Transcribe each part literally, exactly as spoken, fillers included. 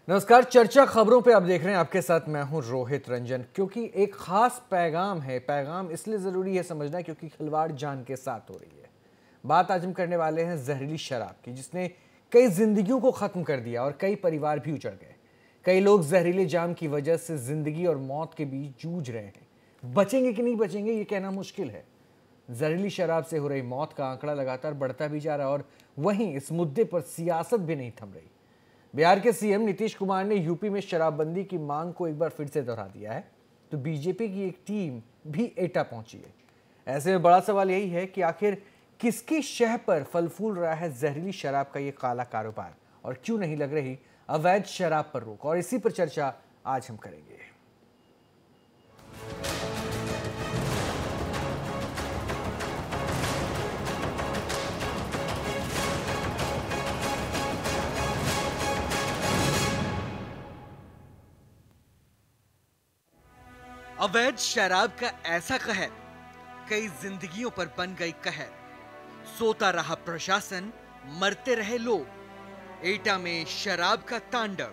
नमस्कार, चर्चा खबरों पे आप देख रहे हैं। आपके साथ मैं हूं रोहित रंजन। क्योंकि एक खास पैगाम है। पैगाम इसलिए ज़रूरी है समझना क्योंकि खिलवाड़ जान के साथ हो रही है। बात आज हम करने वाले हैं जहरीली शराब की, जिसने कई जिंदगियों को ख़त्म कर दिया और कई परिवार भी उजड़ गए। कई लोग जहरीले जाम की वजह से जिंदगी और मौत के बीच जूझ रहे हैं। बचेंगे कि नहीं बचेंगे ये कहना मुश्किल है। जहरीली शराब से हो रही मौत का आंकड़ा लगातार बढ़ता भी जा रहा है और वहीं इस मुद्दे पर सियासत भी नहीं थम रही। बिहार के सीएम नीतीश कुमार ने यूपी में शराबबंदी की मांग को एक बार फिर से दोहरा दिया है, तो बीजेपी की एक टीम भी एटा पहुंची है। ऐसे में बड़ा सवाल यही है कि आखिर किसकी शह पर फल फूल रहा है जहरीली शराब का ये काला कारोबार, और क्यों नहीं लग रही अवैध शराब पर रोक। और इसी पर चर्चा आज हम करेंगे। अवैध शराब का ऐसा कहर कई जिंदगियों पर बन गई कहर। सोता रहा प्रशासन, मरते रहे लोग। एटा में शराब का तांडव।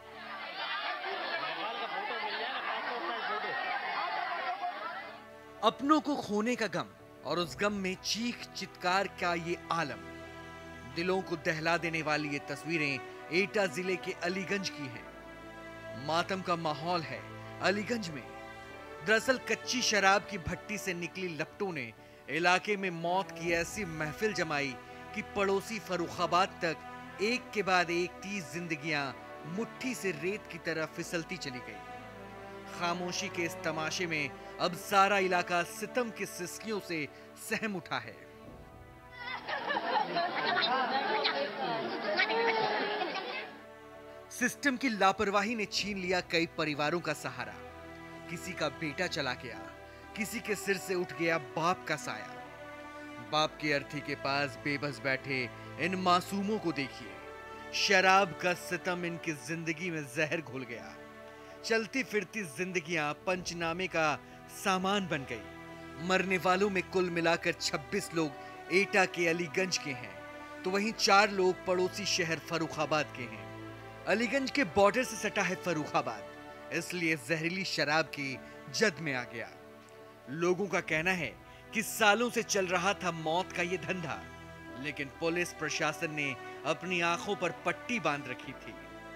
अपनों को खोने का गम और उस गम में चीख चित्कार का ये आलम। दिलों को दहला देने वाली ये तस्वीरें एटा जिले के अलीगंज की हैं। मातम का माहौल है अलीगंज में। दरअसल कच्ची शराब की भट्टी से निकली लपटों ने इलाके में मौत की ऐसी महफिल जमाई कि पड़ोसी फर्रुखाबाद तक एक के बाद एक तीस जिंदगियां मुट्ठी से रेत की तरह फिसलती चली गई। खामोशी के इस तमाशे में अब सारा इलाका सितम की सिसकियों से सहम उठा है। सिस्टम की लापरवाही ने छीन लिया कई परिवारों का सहारा। किसी का बेटा चला गया, किसी के सिर से उठ गया बाप का साया। बाप की अर्थी के पास बेबस बैठे इन मासूमों को देखिए। शराब का सितम इनकी जिंदगी में जहर घुल गया। चलती फिरती जिंदगियां पंचनामे का सामान बन गई। मरने वालों में कुल मिलाकर छब्बीस लोग एटा के अलीगंज के हैं, तो वहीं चार लोग पड़ोसी शहर फर्रुखाबाद के हैं। अलीगंज के बॉर्डर से सटा है फर्रुखाबाद, इसलिए जहरीली शराब की जद में आ गया। लोगों का कहना है कि सालों से चल रहा था मौत का ये धंधा, लेकिन पुलिस प्रशासन ने अपनी आंखों पर पट्टी बांध रखी थी।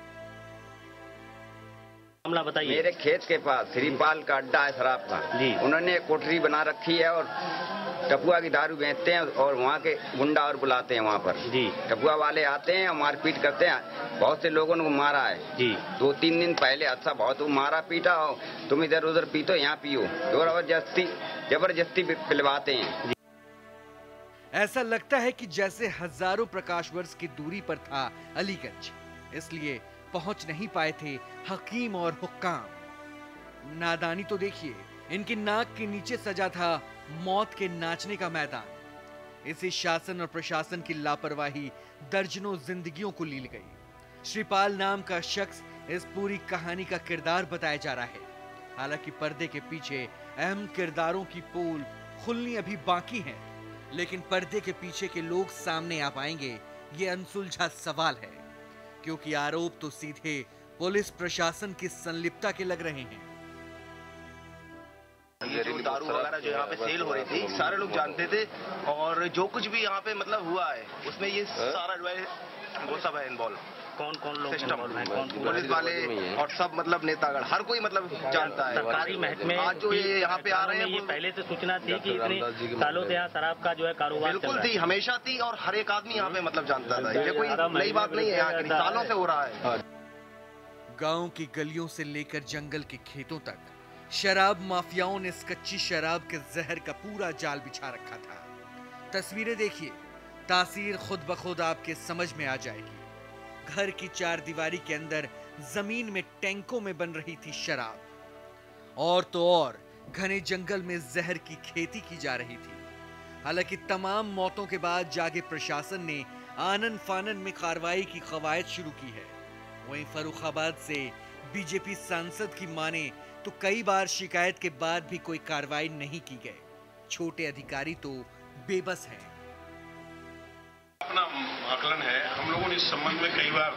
मामला बताइए। मेरे खेत के पास श्रीपाल का अड्डा है शराब का जी। उन्होंने एक कोठरी बना रखी है और टपुआ की दारू बेचते हैं और वहाँ के गुंडा और बुलाते हैं वहाँ पर जी। टपुआ वाले आते हैं और मारपीट करते हैं। बहुत से लोगों ने मारा है जी। दो तीन दिन पहले अच्छा बहुत मारा पीटा हो, तुम इधर उधर पीतो यहाँ पियो, जबरदस्ती जबरदस्ती पिलवाते हैं। ऐसा लगता है कि जैसे हजारों प्रकाश वर्ष की दूरी पर था अलीगंज, इसलिए पहुंच नहीं पाए थे हकीम और हुक्काम। नादानी तो देखिए, इनकी नाक के नीचे सजा था मौत के नाचने का मैदान। इसी शासन और प्रशासन की लापरवाही दर्जनों जिंदगियों को लील गई। श्रीपाल नाम का शख्स इस पूरी कहानी का किरदार बताया जा रहा है। हालांकि पर्दे के पीछे अहम किरदारों की पोल खुलनी अभी बाकी है, लेकिन पर्दे के पीछे के लोग सामने आ पाएंगे ये अनसुलझा सवाल है, क्योंकि आरोप तो सीधे पुलिस प्रशासन की संलिप्तता के लग रहे हैं। ये जो दारू वगैरह जो यहाँ पे सेल हो रही थी सारे लोग जानते थे, और जो कुछ भी यहाँ पे मतलब हुआ है उसमें ये सारा जो है वो सब है इन्वॉल्व। कौन कौन लोग इन्वॉल्व हैं? कौन पुलिस वाले और सब मतलब नेतागण, हर कोई मतलब जानता है। सरकारी महकमे आज जो ये यहाँ पे आ रहे हैं, ये पहले से सूचना थी कि इतने सालों से यहाँ शराब का जो है कारोबार बिल्कुल थी, हमेशा थी, और हर एक आदमी यहाँ पे मतलब जानता था। ये कोई नई बात नहीं है, यहाँ की सालों से हो रहा है। गाँव की गलियों से लेकर जंगल के खेतों तक शराब माफियाओं ने इस कच्ची शराब के जहर का पूरा जाल बिछा रखा था। तस्वीरें देखिए, तासीर खुद ब खुद आपके समझ में आ जाएगी। घर की चार दीवारी के अंदर जमीन में टैंकों में बन रही थी शराब, और तो और घने जंगल में जहर की खेती की जा रही थी। हालांकि तमाम मौतों के बाद जागे प्रशासन ने आनन फानन में कार्रवाई की कवायद शुरू की है। वहीं फर्रुखाबाद से बीजेपी सांसद की माने तो कई बार शिकायत के बाद भी कोई कार्रवाई नहीं की गई। छोटे अधिकारी तो बेबस हैं। अपना आकलन है, हम लोगों ने इस संबंध में कई बार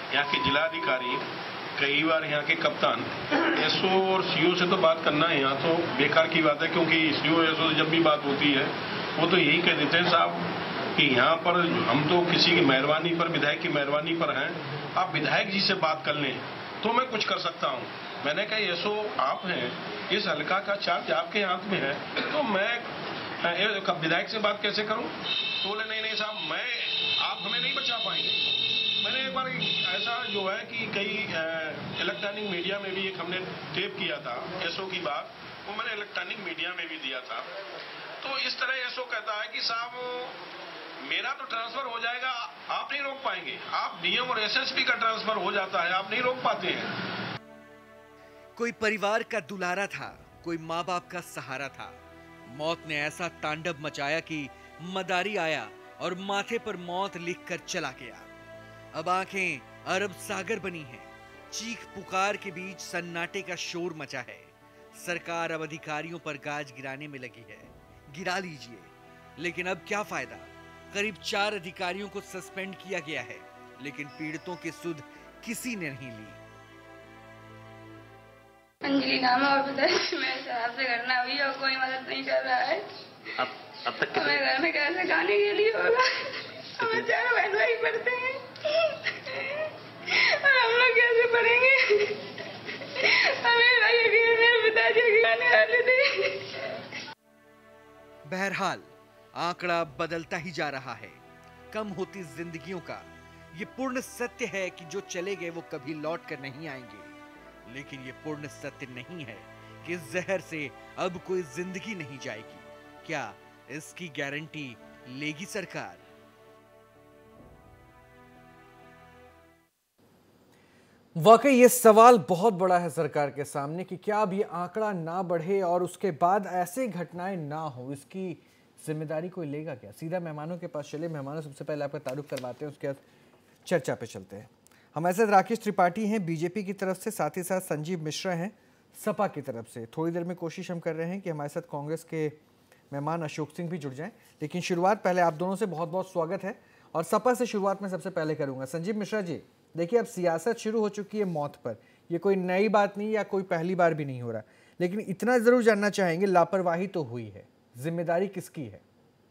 यहाँ के जिलाधिकारी, कई बार यहाँ के कप्तान, एसओ और सीओ से तो बात करना है यहाँ तो बेकार की बात है, क्योंकि सीओ एसओ से जब भी बात होती है वो तो यही कह देते हैं साहब कि यहाँ पर हम तो किसी की मेहरबानी पर, विधायक की मेहरबानी पर हैं, आप विधायक जी से बात कर लें तो मैं कुछ कर सकता हूँ। मैंने कहा एसओ आप हैं, इस हल्का का चार्ज आपके हाथ में है, तो मैं विधायक से बात कैसे करूँ? तो बोले नहीं नहीं साहब, मैं आप हमें नहीं बचा पाएंगे। मैंने एक बार ऐसा जो है कि कई इलेक्ट्रॉनिक मीडिया में भी एक हमने टेप किया था एसओ की बात, वो मैंने इलेक्ट्रॉनिक मीडिया में भी दिया था। तो इस तरह एसओ कहता है कि साहब मेरा तो ट्रांसफर हो जाएगा, आप नहीं रोक पाएंगे, आप डीएम और एसएसपी का ट्रांसफर हो जाता है, आप नहीं रोक पाते हैं। कोई परिवार का दुलारा था, कोई माँ बाप का सहारा था। मौत ने ऐसा तांडव मचाया कि मदारी आया और माथे पर मौत लिखकर चला गया। अब आंखें अरब सागर बनी हैं। चीख पुकार के बीच सन्नाटे का शोर मचा है। सरकार अब अधिकारियों पर गाज गिराने में लगी है। गिरा लीजिए, लेकिन अब क्या फायदा? करीब चार अधिकारियों को सस्पेंड किया गया है, लेकिन पीड़ितों की सुध किसी ने नहीं ली। अंजलि नाम है और बताइए मेरे साहब से घटना हुई और कोई मदद नहीं कर रहा है। अब अब तक हमें घर में कैसे खाने के लिए होगा? हमें चार बहन भाई पढ़ते हैं और हम लोग कैसे पढ़ेंगे? हमें भाई अभी मेरे पिताजी के खाने वाले थे। बहरहाल आंकड़ा बदलता ही जा रहा है। कम होती जिंदगियों का ये पूर्ण सत्य है कि जो चले गए वो कभी लौट कर नहीं आएंगे। लेकिन ये पूर्ण सत्य नहीं है कि इस जहर से अब कोई जिंदगी नहीं जाएगी। क्या इसकी गारंटी लेगी सरकार? वाकई ये सवाल बहुत बड़ा है सरकार के सामने कि क्या अब ये आंकड़ा ना बढ़े और उसके बाद ऐसे घटनाएं ना हो, इसकी जिम्मेदारी कोई लेगा क्या? सीधा मेहमानों के पास चले। मेहमानों सबसे पहले आपका तारुफ करवाते हैं, उसके बाद चर्चा पे चलते हैं। हमारे साथ राकेश त्रिपाठी हैं बीजेपी की तरफ से, साथ ही साथ संजीव मिश्रा हैं सपा की तरफ से। थोड़ी देर में कोशिश हम कर रहे हैं कि हमारे साथ कांग्रेस के मेहमान अशोक सिंह भी जुड़ जाएं, लेकिन शुरुआत पहले आप दोनों से बहुत बहुत स्वागत है। और सपा से शुरुआत में सबसे पहले करूंगा संजीव मिश्रा जी। देखिए, अब सियासत शुरू हो चुकी है मौत पर, यह कोई नई बात नहीं या कोई पहली बार भी नहीं हो रहा, लेकिन इतना जरूर जानना चाहेंगे, लापरवाही तो हुई है, जिम्मेदारी किसकी है?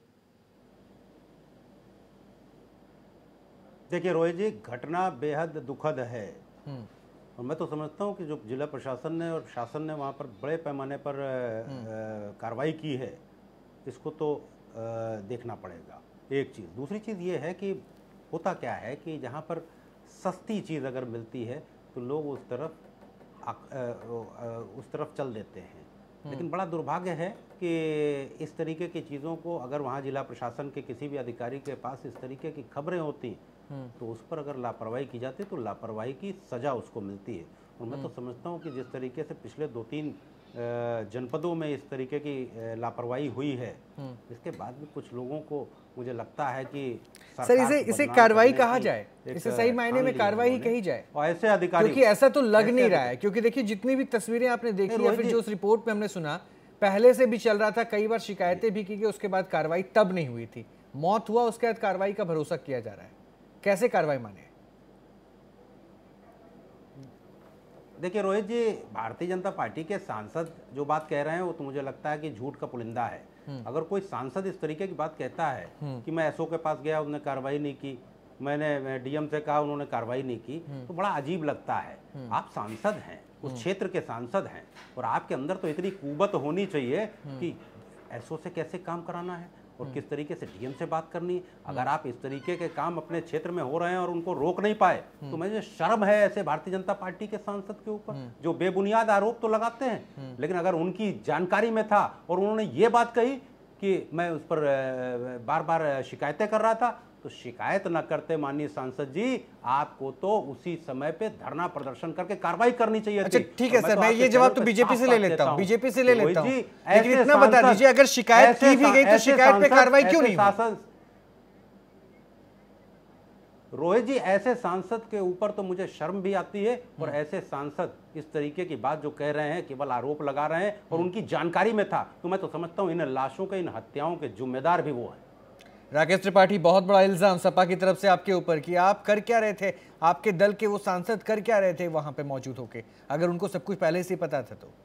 देखिए रोहित जी, घटना बेहद दुखद है और मैं तो समझता हूँ कि जो जिला प्रशासन ने और शासन ने वहाँ पर बड़े पैमाने पर कार्रवाई की है, इसको तो आ, देखना पड़ेगा। एक चीज़। दूसरी चीज़ ये है कि होता क्या है कि जहाँ पर सस्ती चीज़ अगर मिलती है तो लोग उस तरफ आ, आ, आ, उस तरफ चल देते हैं। लेकिन बड़ा दुर्भाग्य है कि इस तरीके की चीज़ों को अगर वहाँ जिला प्रशासन के किसी भी अधिकारी के पास इस तरीके की खबरें होती तो उस पर अगर लापरवाही की जाती तो लापरवाही की सज़ा उसको मिलती है। और मैं तो समझता हूँ कि जिस तरीके से पिछले दो तीन जनपदों में इस तरीके की लापरवाही हुई है, इसके बाद भी कुछ लोगों को मुझे लगता है कि सर इसे इसे कार्रवाई कहा जाए, इसे सही मायने में कार्रवाई कही जाए और ऐसे अधिकारी, क्योंकि ऐसा तो लग नहीं रहा है। क्योंकि देखिए, जितनी भी तस्वीरें आपने देखी या फिर जो उस रिपोर्ट में हमने सुना, पहले से भी चल रहा था, कई बार शिकायतें भी की गई, उसके बाद कार्रवाई तब नहीं हुई थी। मौत हुआ, उसके बाद कार्रवाई का भरोसा किया जा रहा है। कैसे कार्रवाई माने? देखिए रोहित जी, भारतीय जनता पार्टी के सांसद जो बात कह रहे हैं वो तो मुझे लगता है कि झूठ का पुलिंदा है। अगर कोई सांसद इस तरीके की बात कहता है कि मैं एसओ के पास गया, उन्होंने कार्रवाई नहीं की, मैंने डीएम से कहा, उन्होंने कार्रवाई नहीं की, तो बड़ा अजीब लगता है। आप सांसद हैं, उस क्षेत्र के सांसद हैं, और आपके अंदर तो इतनी कुवत होनी चाहिए कि एसओ से कैसे काम कराना है और किस तरीके से डीएम से बात करनी है। अगर आप इस तरीके के काम अपने क्षेत्र में हो रहे हैं और उनको रोक नहीं पाए तो मुझे शर्म है ऐसे भारतीय जनता पार्टी के सांसद के ऊपर, जो बेबुनियाद आरोप तो लगाते हैं, लेकिन अगर उनकी जानकारी में था और उन्होंने ये बात कही कि मैं उस पर बार बार शिकायतें कर रहा था, तो शिकायत न करते माननीय सांसद जी, आपको तो उसी समय पे धरना प्रदर्शन करके कार्रवाई करनी चाहिए। अच्छा ठीक है सर, मैं ये जवाब तो बीजेपी से ले लेता हूँ, बीजेपी से ले लेता हूँ, लेकिन इतना बता दीजिए, अगर शिकायत की भी गई तो शिकायत पे कार्रवाई क्यों नहीं हुई? रोहित जी, ऐसे सांसद के ऊपर तो मुझे शर्म भी आती है, और ऐसे सांसद इस तरीके की बात जो कह रहे हैं, केवल आरोप लगा रहे हैं और उनकी जानकारी में था, तो मैं तो समझता हूं इन लाशों के, इन हत्याओं के जिम्मेदार भी वो हैं। राकेश त्रिपाठी, बहुत बड़ा इल्जाम सपा की तरफ से आपके ऊपर कि आप कर क्या रहे थे, आपके दल के वो सांसद कर क्या रहे थे वहां पे मौजूद होके, अगर उनको सब कुछ पहले से पता था तो।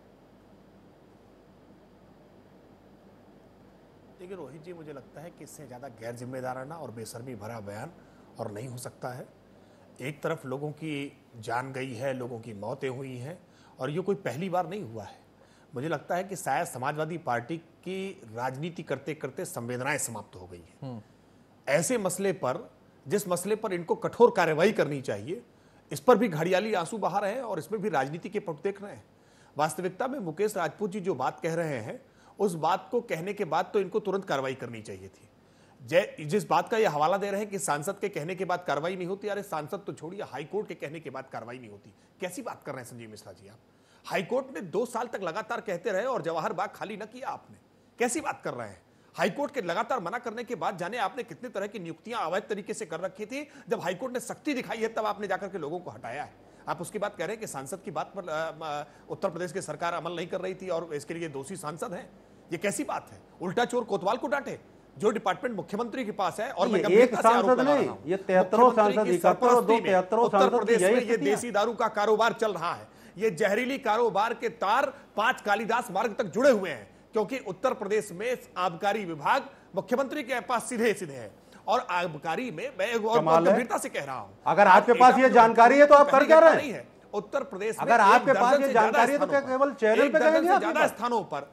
देखिए रोहित जी, मुझे लगता है कि इससे ज़्यादा गैर जिम्मेदाराना और बेशर्मी भरा बयान और नहीं हो सकता है। एक तरफ लोगों की जान गई है, लोगों की मौतें हुई हैं, और ये कोई पहली बार नहीं हुआ है। मुझे लगता है कि शायद समाजवादी पार्टी की राजनीति करते करते संवेदनाएं समाप्त हो गई हैं। ऐसे मसले पर, जिस मसले पर इनको कठोर कार्रवाई करनी चाहिए, इस पर भी घड़ियाली आंसू बहा रहे हैं और इसमें भी राजनीति के पट देख रहे हैं। वास्तविकता में मुकेश राजपूत जी जो बात कह रहे हैं, उस बात को कहने के बाद तो इनको तुरंत कार्रवाई करनी चाहिए थी। जय जिस बात का ये हवाला दे रहे हैं कि सांसद के कहने के बाद कार्रवाई नहीं होती, अरे सांसद तो छोड़िए, हाईकोर्ट के कहने के बाद कार्रवाई नहीं होती। कैसी बात कर रहे हैं संजीव मिश्रा जी आप? हाईकोर्ट ने दो साल तक लगातार कहते रहे और जवाहर बाग खाली न किया आपने। कैसी बात कर रहे हैं? हाईकोर्ट के लगातार मना करने के बाद जाने आपने कितने तरह की नियुक्तियां अवैध तरीके से कर रखी थी। जब हाईकोर्ट ने सख्ती दिखाई है तब आपने जाकर के लोगों को हटाया है। आप उसके बाद कह रहे हैं कि सांसद की बात पर उत्तर प्रदेश की सरकार अमल नहीं कर रही थी और इसके लिए दोषी सांसद हैं। ये कैसी बात है? उल्टा चोर कोतवाल को डांटे, जो डिपार्टमेंट मुख्यमंत्री के पास है। और मैं एक सांसद नहीं, ये तेहत्तरों सांसद, उत्तर प्रदेश में ये देसी दारू का कारोबार चल रहा है। ये जहरीली कारोबार के तार पांच कालिदास मार्ग तक जुड़े हुए हैं, क्योंकि उत्तर प्रदेश में आबकारी विभाग मुख्यमंत्री के पास सीधे सीधे है। और आबकारी में मैं गंभीरता से कह रहा हूं, अगर आपके पास ये जानकारी है तो आप कर क्या रहे हैं? उत्तर प्रदेश में अगर आपके पास ये जानकारी है तो क्या केवल चैनल पे कहेंगे? ज्यादा स्थानों पर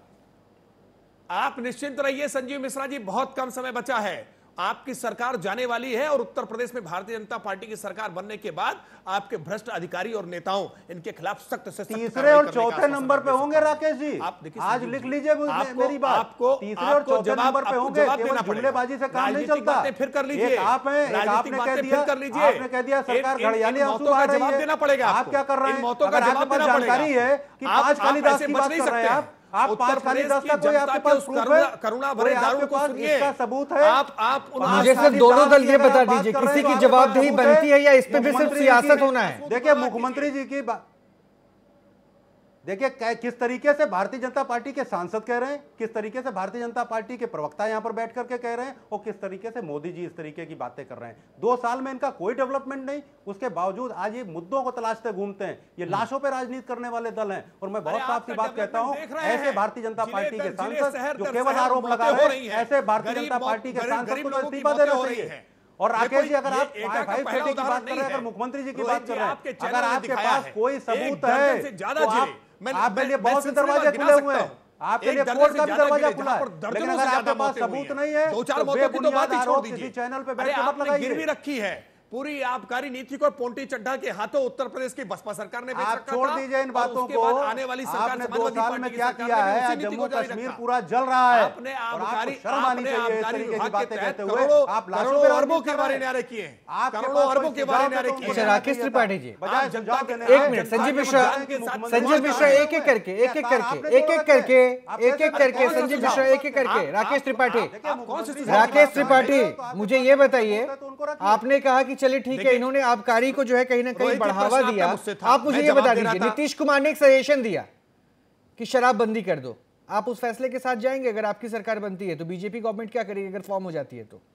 आप निश्चिंत रहिए संजीव मिश्रा जी, बहुत कम समय बचा है। आपकी सरकार जाने वाली है और उत्तर प्रदेश में भारतीय जनता पार्टी की सरकार बनने के बाद आपके भ्रष्ट अधिकारी और नेताओं इनके खिलाफ सख्त से तीसरे और चौथे नंबर पे होंगे राकेश जी। आप आज लिख लीजिए मेरी बात, आपको तीसरे और चौथे नंबर पे होंगे। केवल जुमलेबाजी से काम नहीं चलता। फिर कर लीजिए, आप हैं, आपने कह दिया कर लीजिए, आपने कह दिया सरकार घड़ियाली आंसू बहा रही है, देना पड़ेगा। आप क्या कर रहे हैं? अगर आपके पास जानकारी है कि पांच कालिदास की बात कर रहे हैं आप आप पांच कालिदास का कोई आपके पास प्रूफ है? करुणा भरे दारू को सुनिए, इसका सबूत है? आप आप मुझे सिर्फ दोनों दल ये बता दीजिए, किसी की जवाबदेही बनती है या इस पे भी सिर्फ सियासत होना है? देखिए मुख्यमंत्री जी की बात, देखिए किस तरीके से भारतीय जनता पार्टी के सांसद कह रहे हैं, किस तरीके से भारतीय जनता पार्टी के प्रवक्ता यहां पर बैठ करके कह रहे हैं, और किस तरीके से मोदी जी इस तरीके की बातें कर रहे हैं। दो साल में इनका कोई डेवलपमेंट नहीं, उसके बावजूद आज ये मुद्दों को तलाशते घूमते हैं। ये लाशों पर राजनीति करने वाले दल हैं। और मैं बहुत साफ सी बात कहता हूं, ऐसे भारतीय जनता पार्टी के सांसद जो केवल आरोप लगा रहे हैं, ऐसे भारतीय जनता पार्टी के सांसद को इस्तीफा देना चाहिए। और राकेश जी, अगर आप फाइव थर्टी की बात कर रहे हैं, अगर मुख्यमंत्री जी की बात कर रहे हैं, अगर आपके पास कोई सबूत है तो आप आपके लिए बहुत से दरवाजे खुले हुए हैं, आपके लिए कोर्ट का भी दरवाजा खुला है। लेकिन अगर आपके पास सबूत नहीं है तो बेबुनियाद आरोप किसी चैनल पे बैठ के मत लगाइए। गिरवी रखी है पूरी आबकारी नीति को पोंटी चड्ढा के हाथों उत्तर प्रदेश की बसपा सरकार ने बेच रखा था। छोड़ दीजिए इन बातों को। आने वाली सरकार आपने दो साल में क्या किया है? जम्मू कश्मीर पूरा जल रहा है। आपने आबकारी शर्म आनी चाहिए इस तरीके की बातें कहते हुए। आप लाखों अरबों के बारे में नारे किए, आप करोड़ों अरबों के बारे में नारे किए। राकेश त्रिपाठी जी, बजाय जवाब देने, एक मिनट, संजीव मिश्रा, संजीव मिश्रा एक एक करके एक एक करके एक एक करके एक एक करके संजीव मिश्रा एक एक करके राकेश त्रिपाठी राकेश त्रिपाठी मुझे ये बताइए, आपने कहा कि चलिए ठीक है, इन्होंने आबकारी को जो है कहीं ना कहीं बढ़ावा दिया। आप मुझे ये बता दीजिए, नीतीश कुमार ने एक सजेशन दिया कि शराब बंदी कर दो, आप उस फैसले के साथ जाएंगे? अगर आपकी सरकार बनती है तो बीजेपी गवर्नमेंट क्या करेगी अगर फॉर्म हो जाती है तो?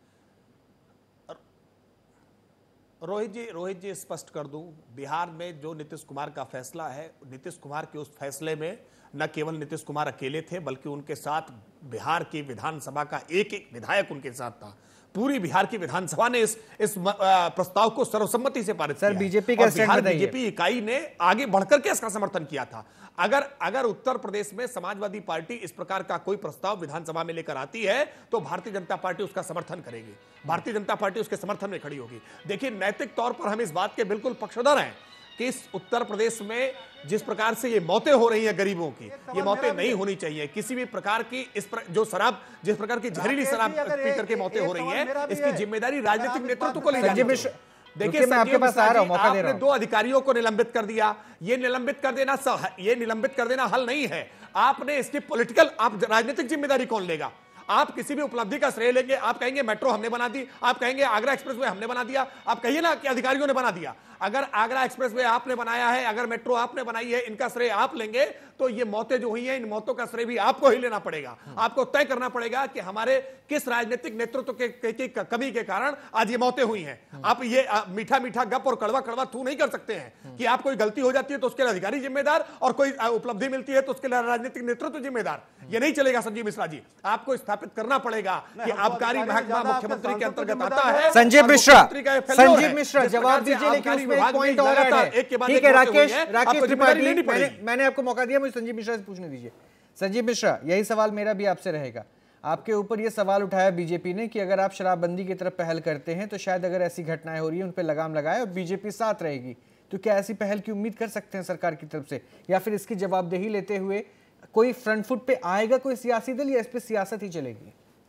रोहित जी रोहित जी स्पष्ट कर दूं, बिहार में जो नीतीश कुमार का फैसला है, नीतीश कुमार के उस फैसले में न केवल नीतीश कुमार अकेले थे, बल्कि उनके साथ बिहार की विधानसभा का एक एक विधायक उनके साथ था। पूरी बिहार की विधानसभा ने इस इस प्रस्ताव को सर्वसम्मति से पारित किया। सर बीजेपी का स्टैंड बताइए। बीजेपी इकाई ने आगे बढ़कर के इसका समर्थन किया था। अगर अगर उत्तर प्रदेश में समाजवादी पार्टी इस प्रकार का कोई प्रस्ताव विधानसभा में लेकर आती है तो भारतीय जनता पार्टी उसका समर्थन करेगी, भारतीय जनता पार्टी उसके समर्थन में खड़ी होगी। देखिए, नैतिक तौर पर हम इस बात के बिल्कुल पक्षधर हैं कि इस उत्तर प्रदेश में जिस प्रकार से ये मौतें हो रही हैं गरीबों की, ये मौतें नहीं होनी चाहिए। किसी भी प्रकार की इस प्र, जो शराब जिस प्रकार की जहरीली शराब पी करके मौतें हो रही हैं, इसकी जिम्मेदारी राजनीतिक नेतृत्व को लेनी चाहिए। देखिए, मैं आपके पास आ रहा हूं, मौका दे रहा हूं। दो अधिकारियों को निलंबित कर दिया, ये निलंबित कर देना ये निलंबित कर देना हल नहीं है। आपने इसकी पॉलिटिकल, आप राजनीतिक जिम्मेदारी कौन लेगा? आप किसी भी उपलब्धि का श्रेय लेंगे, आप कहेंगे मेट्रो हमने बना दी, आप कहेंगे आगरा एक्सप्रेसवे हमने बना दिया, आप कहिए ना कि अधिकारियों ने बना दिया। अगर आगरा एक्सप्रेसवे आपने बनाया है, अगर मेट्रो आपने बनाई है, इनका श्रेय आप लेंगे तो ये मौतें जो हुई हैं, इन मौतों का श्रेय भी आपको ही लेना पड़ेगा। आपको तय करना पड़ेगा कि हमारे किस राजनीतिक नेतृत्व के, के, के कमी के कारण आज ये मौतें हुई हैं। आप ये आ, मीठा मीठा गप और कड़वा कड़वा थू नहीं कर सकते हैं कि आप कोई गलती हो जाती है तो उसके लिए अधिकारी जिम्मेदार और कोई उपलब्धि मिलती है तो उसके लिए राजनीतिक नेतृत्व जिम्मेदार। ये नहीं चलेगा संजीव मिश्रा जी, आपको स्थापित करना पड़ेगा कि आबकारी महकमा मुख्यमंत्री के अंतर्गत आता है। संजीव मिश्रा, संजीव मिश्रा जवाब दीजिए, लेकिन उसमें एक पॉइंट और ऐड है। ठीक है राकेश, राकेश त्रिपाठी, मैंने मैंने आपको मौका दिया, मुझे संजीव मिश्रा से पूछने दीजिए। संजीव मिश्रा, यही सवाल मेरा भी आपसे रहेगा। आपके ऊपर ये सवाल उठाया बीजेपी ने कि अगर आप शराबबंदी की तरफ पहल करते हैं तो शायद अगर ऐसी घटनाएं हो रही हैं उन पर लगाम लगाए और बीजेपी साथ रहेगी, तो क्या ऐसी पहल की उम्मीद कर सकते हैं सरकार की तरफ से, या फिर इसकी जवाबदेही लेते हुए कोई फ्रंट फुट पे आएगा कोई सियासी दल, या इस पे सियासत ही चलेगी?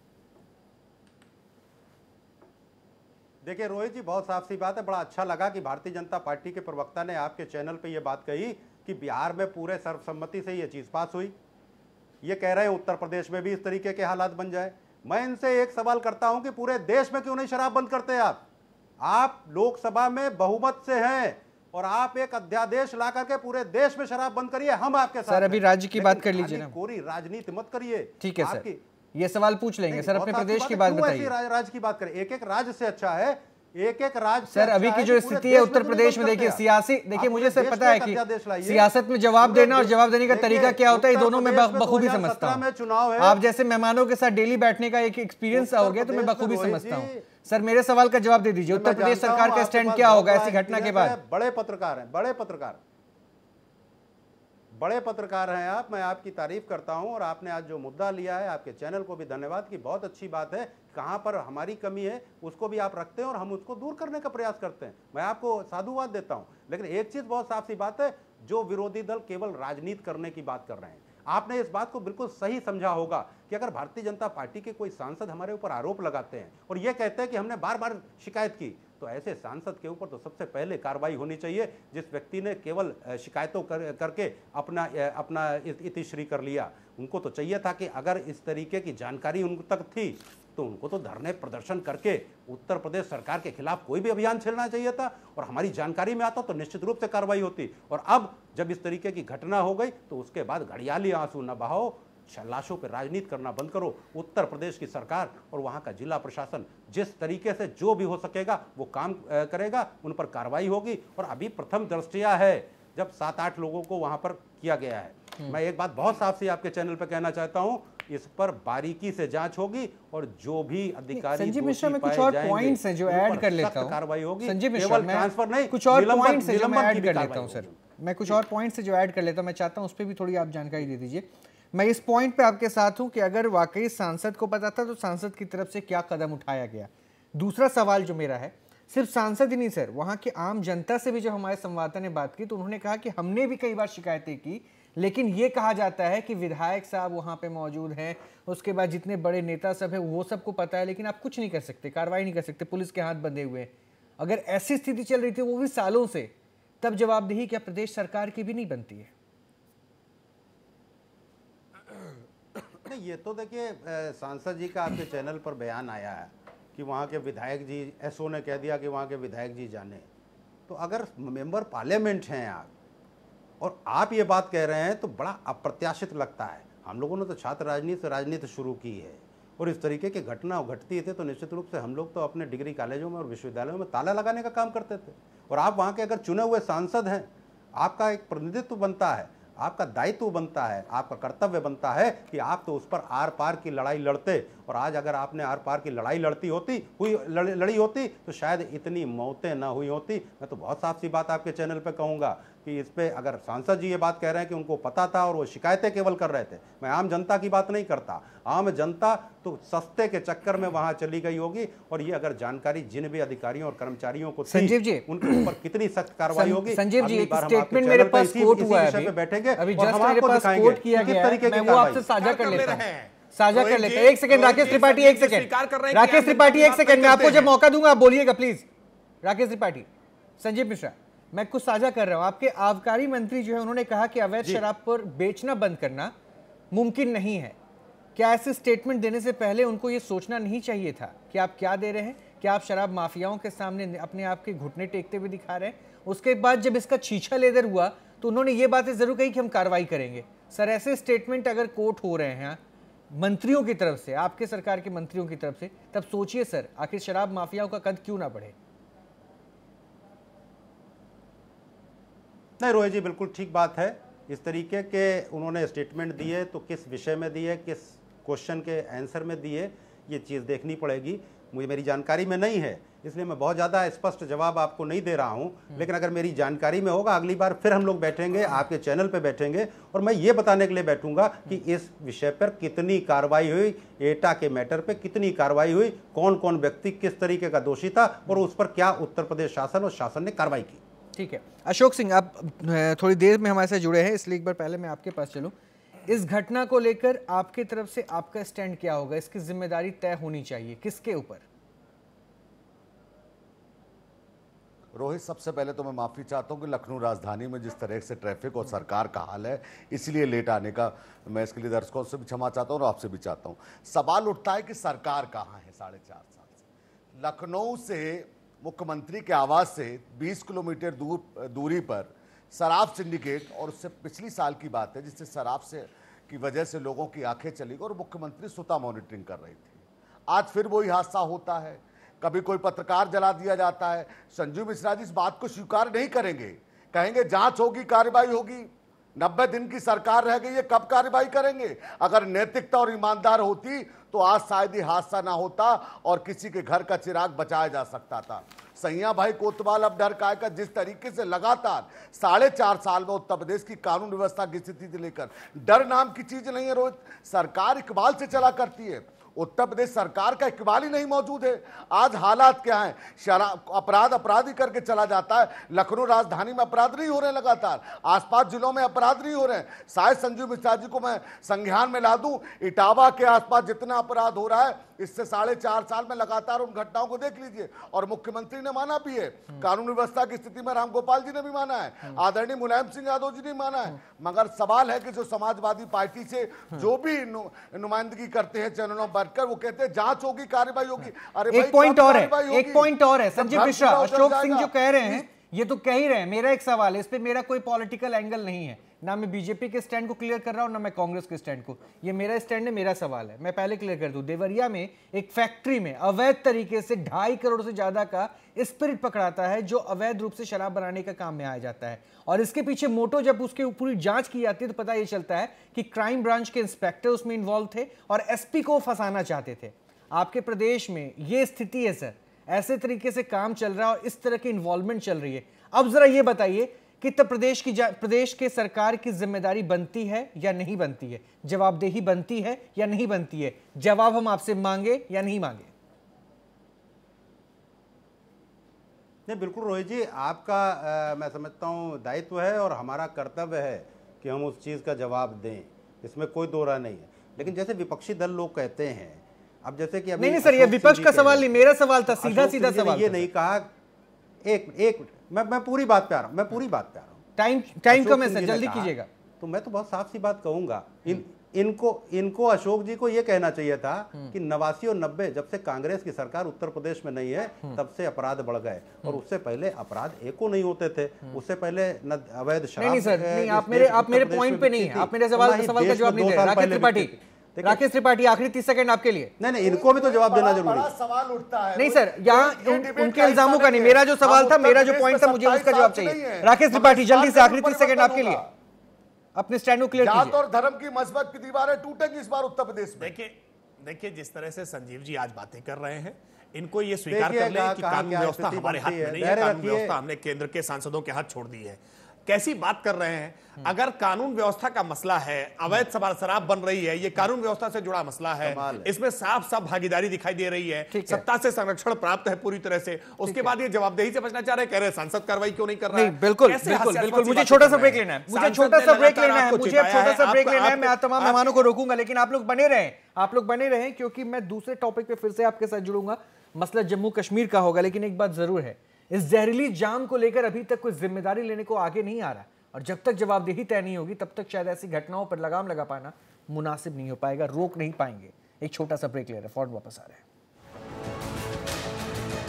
देखिए रोहित जी, बहुत साफ सी बात है। बड़ा अच्छा लगा कि भारतीय जनता पार्टी के प्रवक्ता ने आपके चैनल पे ये बात कही कि बिहार में पूरे सर्वसम्मति से ये चीज पास हुई। ये कह रहे हैं उत्तर प्रदेश में भी इस तरीके के हालात बन जाए। मैं इनसे एक सवाल करता हूं कि पूरे देश में क्यों नहीं शराब बंद करते आप? आप लोकसभा में बहुमत से हैं और आप एक अध्यादेश ला करके पूरे देश में शराब बंद करिए, हम आपके साथ। सर अभी राज्य की बात कर लीजिए ना, कोरी राजनीति मत करिए। ठीक है सर, ये सवाल पूछ लेंगे सर, अपने प्रदेश की बात बताइए। राज्य की बात करें, एक एक राज्य से अच्छा है, एक एक राज्य। सर अभी की जो स्थिति है उत्तर प्रदेश में, देखिए सियासी, देखिए मुझे सर पता है कि सियासत में जवाब देना और जवाब देने का तरीका क्या होता है, दोनों में बखूबी समझता हूँ। आप जैसे मेहमानों के साथ डेली बैठने का एक एक्सपीरियंस हो गया तो मैं बखूबी समझता हूँ। सर मेरे सवाल का जवाब दे दीजिए, उत्तर प्रदेश सरकार का स्टैंड क्या होगा ऐसी घटना के बाद? बड़े पत्रकार हैं, बड़े पत्रकार बड़े पत्रकार हैं आप, मैं आपकी तारीफ करता हूं। और आपने आज जो मुद्दा लिया है, आपके चैनल को भी धन्यवाद कि बहुत अच्छी बात है, कहां पर हमारी कमी है उसको भी आप रखते हैं और हम उसको दूर करने का प्रयास करते हैं। मैं आपको साधुवाद देता हूं। लेकिन एक चीज बहुत साफ सी बात है, जो विरोधी दल केवल राजनीति करने की बात कर रहे हैं, आपने इस बात को बिल्कुल सही समझा होगा कि अगर भारतीय जनता पार्टी के कोई सांसद हमारे ऊपर आरोप लगाते हैं और ये कहते हैं कि हमने बार बार शिकायत की, तो ऐसे सांसद के ऊपर तो सबसे पहले कार्रवाई होनी चाहिए। जिस व्यक्ति ने केवल शिकायतों कर, करके अपना अपना इतिश्री कर लिया, उनको तो चाहिए था कि अगर इस तरीके की जानकारी उन तक थी तो उनको तो धरने प्रदर्शन करके उत्तर प्रदेश सरकार के खिलाफ कोई भी अभियान छेड़ना चाहिए था और हमारी जानकारी में आता तो निश्चित रूप से कार्रवाई होती। और अब जब इस तरीके की घटना हो गई तो उसके बाद घड़ियाली आंसू न बहाओ, लाशों पर राजनीति करना बंद करो। उत्तर प्रदेश की सरकार और वहां का जिला प्रशासन जिस तरीके से जो भी हो सकेगा वो काम करेगा, उन पर कार्रवाई होगी। और अभी प्रथम दृष्टया है जब सात आठ लोगों को वहां पर किया गया है। मैं एक बात बहुत साफ सी आपके चैनल पर कहना चाहता हूं, इस पर बारीकी से जांच होगी और जो भी अधिकारी संजीव मिश्रा में कुछ और पॉइंट्स हैं जो ऐड कर लेता हूं। कार्रवाई होगी, संजीव मिश्रा में ट्रांसफर नहीं, कुछ और पॉइंट्स हैं जो मैं ऐड कर लेता हूं सर। मैं कुछ और पॉइंट्स जो ऐड कर लेता हूं, मैं चाहता हूं उस पर भी थोड़ी आप जानकारी दे दीजिए। मैं इस पॉइंट पे आपके साथ हूं कि अगर वाकई सांसद को पता था तो सांसद की तरफ से क्या कदम उठाया गया। दूसरा सवाल जो मेरा है, सिर्फ सांसद ही नहीं सर, वहां की आम जनता से भी जब हमारे संवाददाता ने बात की तो उन्होंने कहा कि हमने भी कई बार शिकायतें की, लेकिन ये कहा जाता है कि विधायक साहब वहां पे मौजूद हैं, उसके बाद जितने बड़े नेता सब हैं वो सबको पता है, लेकिन आप कुछ नहीं कर सकते, कार्रवाई नहीं कर सकते, पुलिस के हाथ बंधे हुए हैं। अगर ऐसी स्थिति चल रही थी वो भी सालों से, तब जवाबदेही क्या प्रदेश सरकार की भी नहीं बनती है? नहीं, ये तो देखिए सांसद जी का आपके चैनल पर बयान आया है कि वहाँ के विधायक जी, एसओ ने कह दिया कि वहाँ के विधायक जी जाने। तो अगर मेंबर पार्लियामेंट हैं आप और आप ये बात कह रहे हैं तो बड़ा अप्रत्याशित लगता है। हम लोगों ने तो छात्र राजनीति से राजनीति शुरू की है और इस तरीके की घटना घटती थी तो निश्चित रूप से हम लोग तो अपने डिग्री कॉलेजों में और विश्वविद्यालयों में ताला लगाने का काम करते थे। और आप वहाँ के अगर चुने हुए सांसद हैं, आपका एक प्रतिनिधित्व बनता है, आपका दायित्व बनता है, आपका कर्तव्य बनता है कि आप तो उस पर आर पार की लड़ाई लड़ते। और आज अगर आपने आर पार की लड़ाई लड़ती होती हुई लड़, लड़ी होती तो शायद इतनी मौतें ना हुई होती। मैं तो बहुत साफ सी बात आपके चैनल पे कहूँगा कि इस पे अगर सांसद जी ये बात कह रहे हैं कि उनको पता था और वो शिकायतें केवल कर रहे थे, मैं आम जनता की बात नहीं करता। आम जनता तो सस्ते के चक्कर में वहां चली गई होगी और ये अगर जानकारी जिन भी अधिकारियों और कर्मचारियों को संजीव जी उनके ऊपर कितनी सख्त कार्रवाई होगी। संजीव जी, एक स्टेटमेंट मेरे पास कोट हुआ है, अभी बैठेंगे अभी जस्ट मेरे पास कोट किया गया है, मैं वो आपसे साझा कर लेता हूं साझा कर लेते हैं। एक सेकंड राकेश त्रिपाठी, एक सेकंड राकेश त्रिपाठी, एक सेकंड मैं आपको जब मौका दूंगा आप बोलिएगा प्लीज। राकेश त्रिपाठी, संजीव मिश्रा, मैं कुछ साझा कर रहा हूं। आपके आबकारी मंत्री जो है उन्होंने कहा कि अवैध शराब पर बेचना बंद करना मुमकिन नहीं है। क्या ऐसे स्टेटमेंट देने से पहले उनको ये सोचना नहीं चाहिए था कि आप क्या दे रहे हैं? क्या आप शराब माफियाओं के सामने अपने आप के घुटने टेकते हुए दिखा रहे हैं? उसके बाद जब इसका छीछा लेदर हुआ तो उन्होंने ये बातें जरूर कही कि हम कार्रवाई करेंगे। सर, ऐसे स्टेटमेंट अगर कोर्ट हो रहे हैं मंत्रियों की तरफ से, आपके सरकार के मंत्रियों की तरफ से, तब सोचिए सर, आखिर शराब माफियाओं का कद क्यों ना बढ़े? नहीं रोहित जी, बिल्कुल ठीक बात है। इस तरीके के उन्होंने स्टेटमेंट दिए तो किस विषय में दिए, किस क्वेश्चन के आंसर में दिए, ये चीज़ देखनी पड़ेगी। मुझे मेरी जानकारी में नहीं है, इसलिए मैं बहुत ज़्यादा स्पष्ट जवाब आपको नहीं दे रहा हूं। लेकिन अगर मेरी जानकारी में होगा, अगली बार फिर हम लोग बैठेंगे, आपके चैनल पे बैठेंगे और मैं ये बताने के लिए बैठूंगा कि इस विषय पर कितनी कार्रवाई हुई, एटा के मैटर पे कितनी कार्रवाई हुई, कौन कौन व्यक्ति किस तरीके का दोषी था और उस पर क्या उत्तर प्रदेश शासन और शासन ने कार्रवाई की। ठीक है अशोक सिंह, आप थोड़ी देर में हमारे साथ जुड़े हैं, इसलिए एक बार पहले मैं आपके पास चलूं। इस घटना को लेकर आपकी तरफ से आपका स्टैंड क्या होगा? इसकी जिम्मेदारी तय होनी चाहिए किसके ऊपर? रोहित, सबसे पहले तो मैं माफ़ी चाहता हूं कि लखनऊ राजधानी में जिस तरह से ट्रैफिक और सरकार का हाल है, इसलिए लेट आने का मैं इसके लिए दर्शकों से भी क्षमा चाहता हूं और आपसे भी चाहता हूं। सवाल उठता है कि सरकार कहाँ है साढ़े चार साल से? लखनऊ से मुख्यमंत्री के आवास से बीस किलोमीटर दूर दूरी पर शराब सिंडिकेट, और उससे पिछली साल की बात है जिससे शराब से की वजह से लोगों की आंखें चली गई और मुख्यमंत्री सुता मॉनिटरिंग कर रही थी। आज फिर वही हादसा होता है, कभी कोई पत्रकार जला दिया जाता है। संजीव मिश्रा जी इस बात को स्वीकार नहीं करेंगे, कहेंगे जांच होगी, कार्रवाई होगी। नब्बे दिन की सरकार रह गई है, कब कार्रवाई करेंगे? अगर नैतिकता और ईमानदार होती तो आज शायद ये हादसा ना होता और किसी के घर का चिराग बचाया जा सकता था। सैया भाई कोतवाल अब डर काय का जिस तरीके से लगातार साढ़े चार साल में उत्तर प्रदेश की कानून व्यवस्था की स्थिति से लेकर, डर नाम की चीज नहीं है रोहित। सरकार इकबाल से चला करती है, उत्तर प्रदेश सरकार का इकबाल ही नहीं मौजूद है। आज हालात क्या हैं? शराब अपराध अपराधी करके चला जाता है। लखनऊ राजधानी में अपराध नहीं हो रहे हैं, लगातार आसपास जिलों में अपराध नहीं हो रहे हैं। शायद संजीव मिश्रा जी को मैं संज्ञान में ला दूं, इटावा के आसपास जितना अपराध हो रहा है इससे साढ़े चार साल में लगातार उन घटनाओं को देख लीजिए। और मुख्यमंत्री ने माना भी है, कानून व्यवस्था की स्थिति में रामगोपाल जी ने भी माना है, आदरणीय मुलायम सिंह यादव जी ने माना है। मगर सवाल है कि जो समाजवादी पार्टी से जो भी नु, नुमाइंदगी करते हैं चैनलों बैठकर, वो कहते हैं जांच होगी, कार्रवाई होगी। अरे एक पॉइंट और है, एक पॉइंट और है संजीव मिश्रा, अशोक सिंह जो कह रहे हैं ये तो कह ही रहे हैं। मेरा एक सवाल है, इस पे मेरा कोई पॉलिटिकल एंगल नहीं है, ना मैं बीजेपी के स्टैंड को क्लियर कर रहा हूं ना मैं कांग्रेस के स्टैंड को। ये मेरा स्टैंड है, मेरा सवाल है, मैं पहले क्लियर कर दूं। देवरिया में एक फैक्ट्री में अवैध तरीके से ढाई करोड़ से ज्यादा का स्पिरिट पकड़ाता है जो अवैध रूप से शराब बनाने का काम में आया जाता है। और इसके पीछे मोटो जब उसके पूरी जांच की जाती है तो पता यह चलता है कि क्राइम ब्रांच के इंस्पेक्टर उसमें इन्वॉल्व थे और एसपी को फंसाना चाहते थे। आपके प्रदेश में यह स्थिति है सर, ऐसे तरीके से काम चल रहा है और इस तरह की इन्वॉल्वमेंट चल रही है। अब जरा ये बताइए कि उत्तर प्रदेश की प्रदेश के सरकार की जिम्मेदारी बनती है या नहीं बनती है? जवाबदेही बनती है या नहीं बनती है? जवाब हम आपसे मांगे या नहीं मांगे? नहीं बिल्कुल रोहित जी, आपका आ, मैं समझता हूँ दायित्व है और हमारा कर्तव्य है कि हम उस चीज़ का जवाब दें, इसमें कोई दो राय नहीं है। लेकिन जैसे विपक्षी दल लोग कहते हैं, अब जैसे कि नहीं नहीं सर, ये विपक्ष का सवाल नहीं, मेरा सवाल था, सीधा सीधा सवाल। ये नहीं कहा, एक एक मैं मैं पूरी बात पे आ रहा हूँ, मैं पूरी बात पे आ रहा हूँ। टाइम टाइम कम है सर, जल्दी कीजिएगा। तो मैं तो बहुत साफ सी बात कहूंगा, इन इनको इनको अशोक जी को ये कहना चाहिए था कि नवासी और नब्बे जब से कांग्रेस की सरकार उत्तर प्रदेश में नहीं है तब से अपराध बढ़ गए, और उससे पहले अपराध एको नहीं होते थे। उससे पहले न अवैध शराब। नहीं सर, नहीं आप मेरे आप मेरे पॉइंट पे नहीं है, आप मेरे सवाल सवाल का जवाब नहीं दे रहे। राकेश त्रिपाठी, राकेश त्रिपाठी आखिरी तीस सेकंड आपके लिए। नहीं नहीं, इनको भी तो जवाब देना जरूरी है। सवाल उठता है नहीं सर, यहाँ उनके इल्जामों का नहीं, मेरा जो सवाल था, मेरा जो पॉइंट था, मुझे उसका जवाब चाहिए। राकेश त्रिपाठी जल्दी से आखिरी तीस सेकंड आपके लिए, अपने स्टैंड को क्लियर कीजिए। जात और धर्म की मजहब की दीवारें टूटेंगी इस बार उत्तर प्रदेश में। देखिए देखिए जिस तरह से संजीव जी आज बातें कर रहे हैं, इनको ये स्वीकार कर लें कि कानून व्यवस्था हमारे हाथ में नहीं है, कानून व्यवस्था हमने केंद्र के सांसदों के हाथ छोड़ दी है। कैसी बात कर रहे हैं? अगर कानून व्यवस्था का मसला है, अवैध शराब बन रही है, ये कानून व्यवस्था से जुड़ा मसला है, इसमें साफ साफ भागीदारी दिखाई दे रही है, सत्ता से संरक्षण प्राप्त है पूरी तरह से। उसके बाद ये जवाबदेही से बचना चाह रहे, कह रहे सांसद कार्रवाई क्यों नहीं कर रहा है? बिल्कुल बिल्कुल बिल्कुल। मुझे छोटा सा ब्रेक लेना है, मुझे छोटा सा ब्रेक लेना है, मुझे छोटा सा ब्रेक लेना है। मैं तमाम मेहमानों को रोकूंगा, लेकिन आप लोग बने रहें, आप लोग बने रहें, क्योंकि मैं दूसरे टॉपिक पे फिर से आपके साथ जुड़ूंगा। मसला जम्मू कश्मीर का होगा, लेकिन एक बात जरूर है, इस जहरीली जाम को लेकर अभी तक कोई जिम्मेदारी लेने को आगे नहीं आ रहा, और जब तक जवाबदेही तय नहीं होगी तब तक शायद ऐसी घटनाओं पर लगाम लगा पाना मुनासिब नहीं हो पाएगा, रोक नहीं पाएंगे। एक छोटा सा ब्रेक ले रहे हैं, फौरन वापस आ रहे हैं।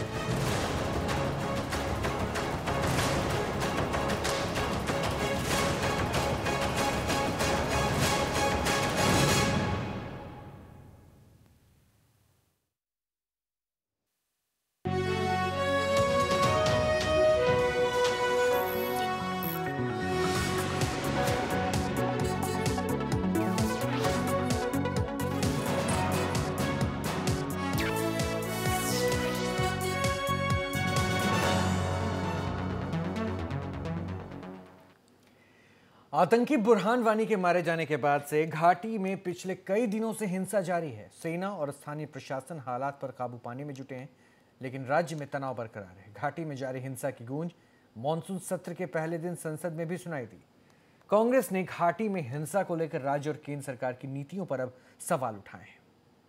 आतंकी बुरहान वानी के मारे जाने के बाद से घाटी में पिछले कई दिनों से हिंसा जारी है। सेना और स्थानीय प्रशासन हालात पर काबू पाने में जुटे हैं, लेकिन राज्य में तनाव बरकरार है। घाटी में जारी हिंसा की गूंज मॉनसून सत्र के पहले दिन संसद में भी सुनाई दी। कांग्रेस ने घाटी में हिंसा को लेकर राज्य और केंद्र सरकार की नीतियों पर अब सवाल उठाए हैं।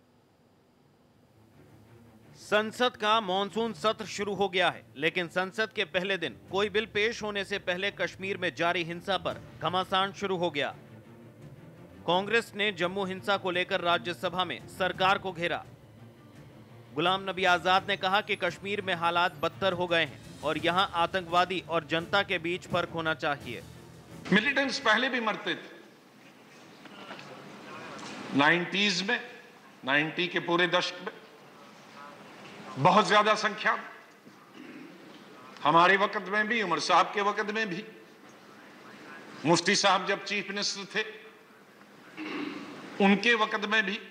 संसद का मॉनसून सत्र शुरू हो गया है, लेकिन संसद के पहले दिन कोई बिल पेश होने से पहले कश्मीर में जारी हिंसा पर घमासान शुरू हो गया। कांग्रेस ने जम्मू हिंसा को लेकर राज्यसभा में सरकार को घेरा। गुलाम नबी आजाद ने कहा कि कश्मीर में हालात बदतर हो गए हैं और यहां आतंकवादी और जनता के बीच फर्क होना चाहिए। मिलिटेंट्स पहले भी मरते थे, नाइंटीज़ में, नाइंटी के पूरे दशक में बहुत ज्यादा संख्या में, हमारे वक्त में भी, उमर साहब के वक्त में भी, मुफ्ती साहब जब चीफ मिनिस्टर थे उनके वक्त में भी।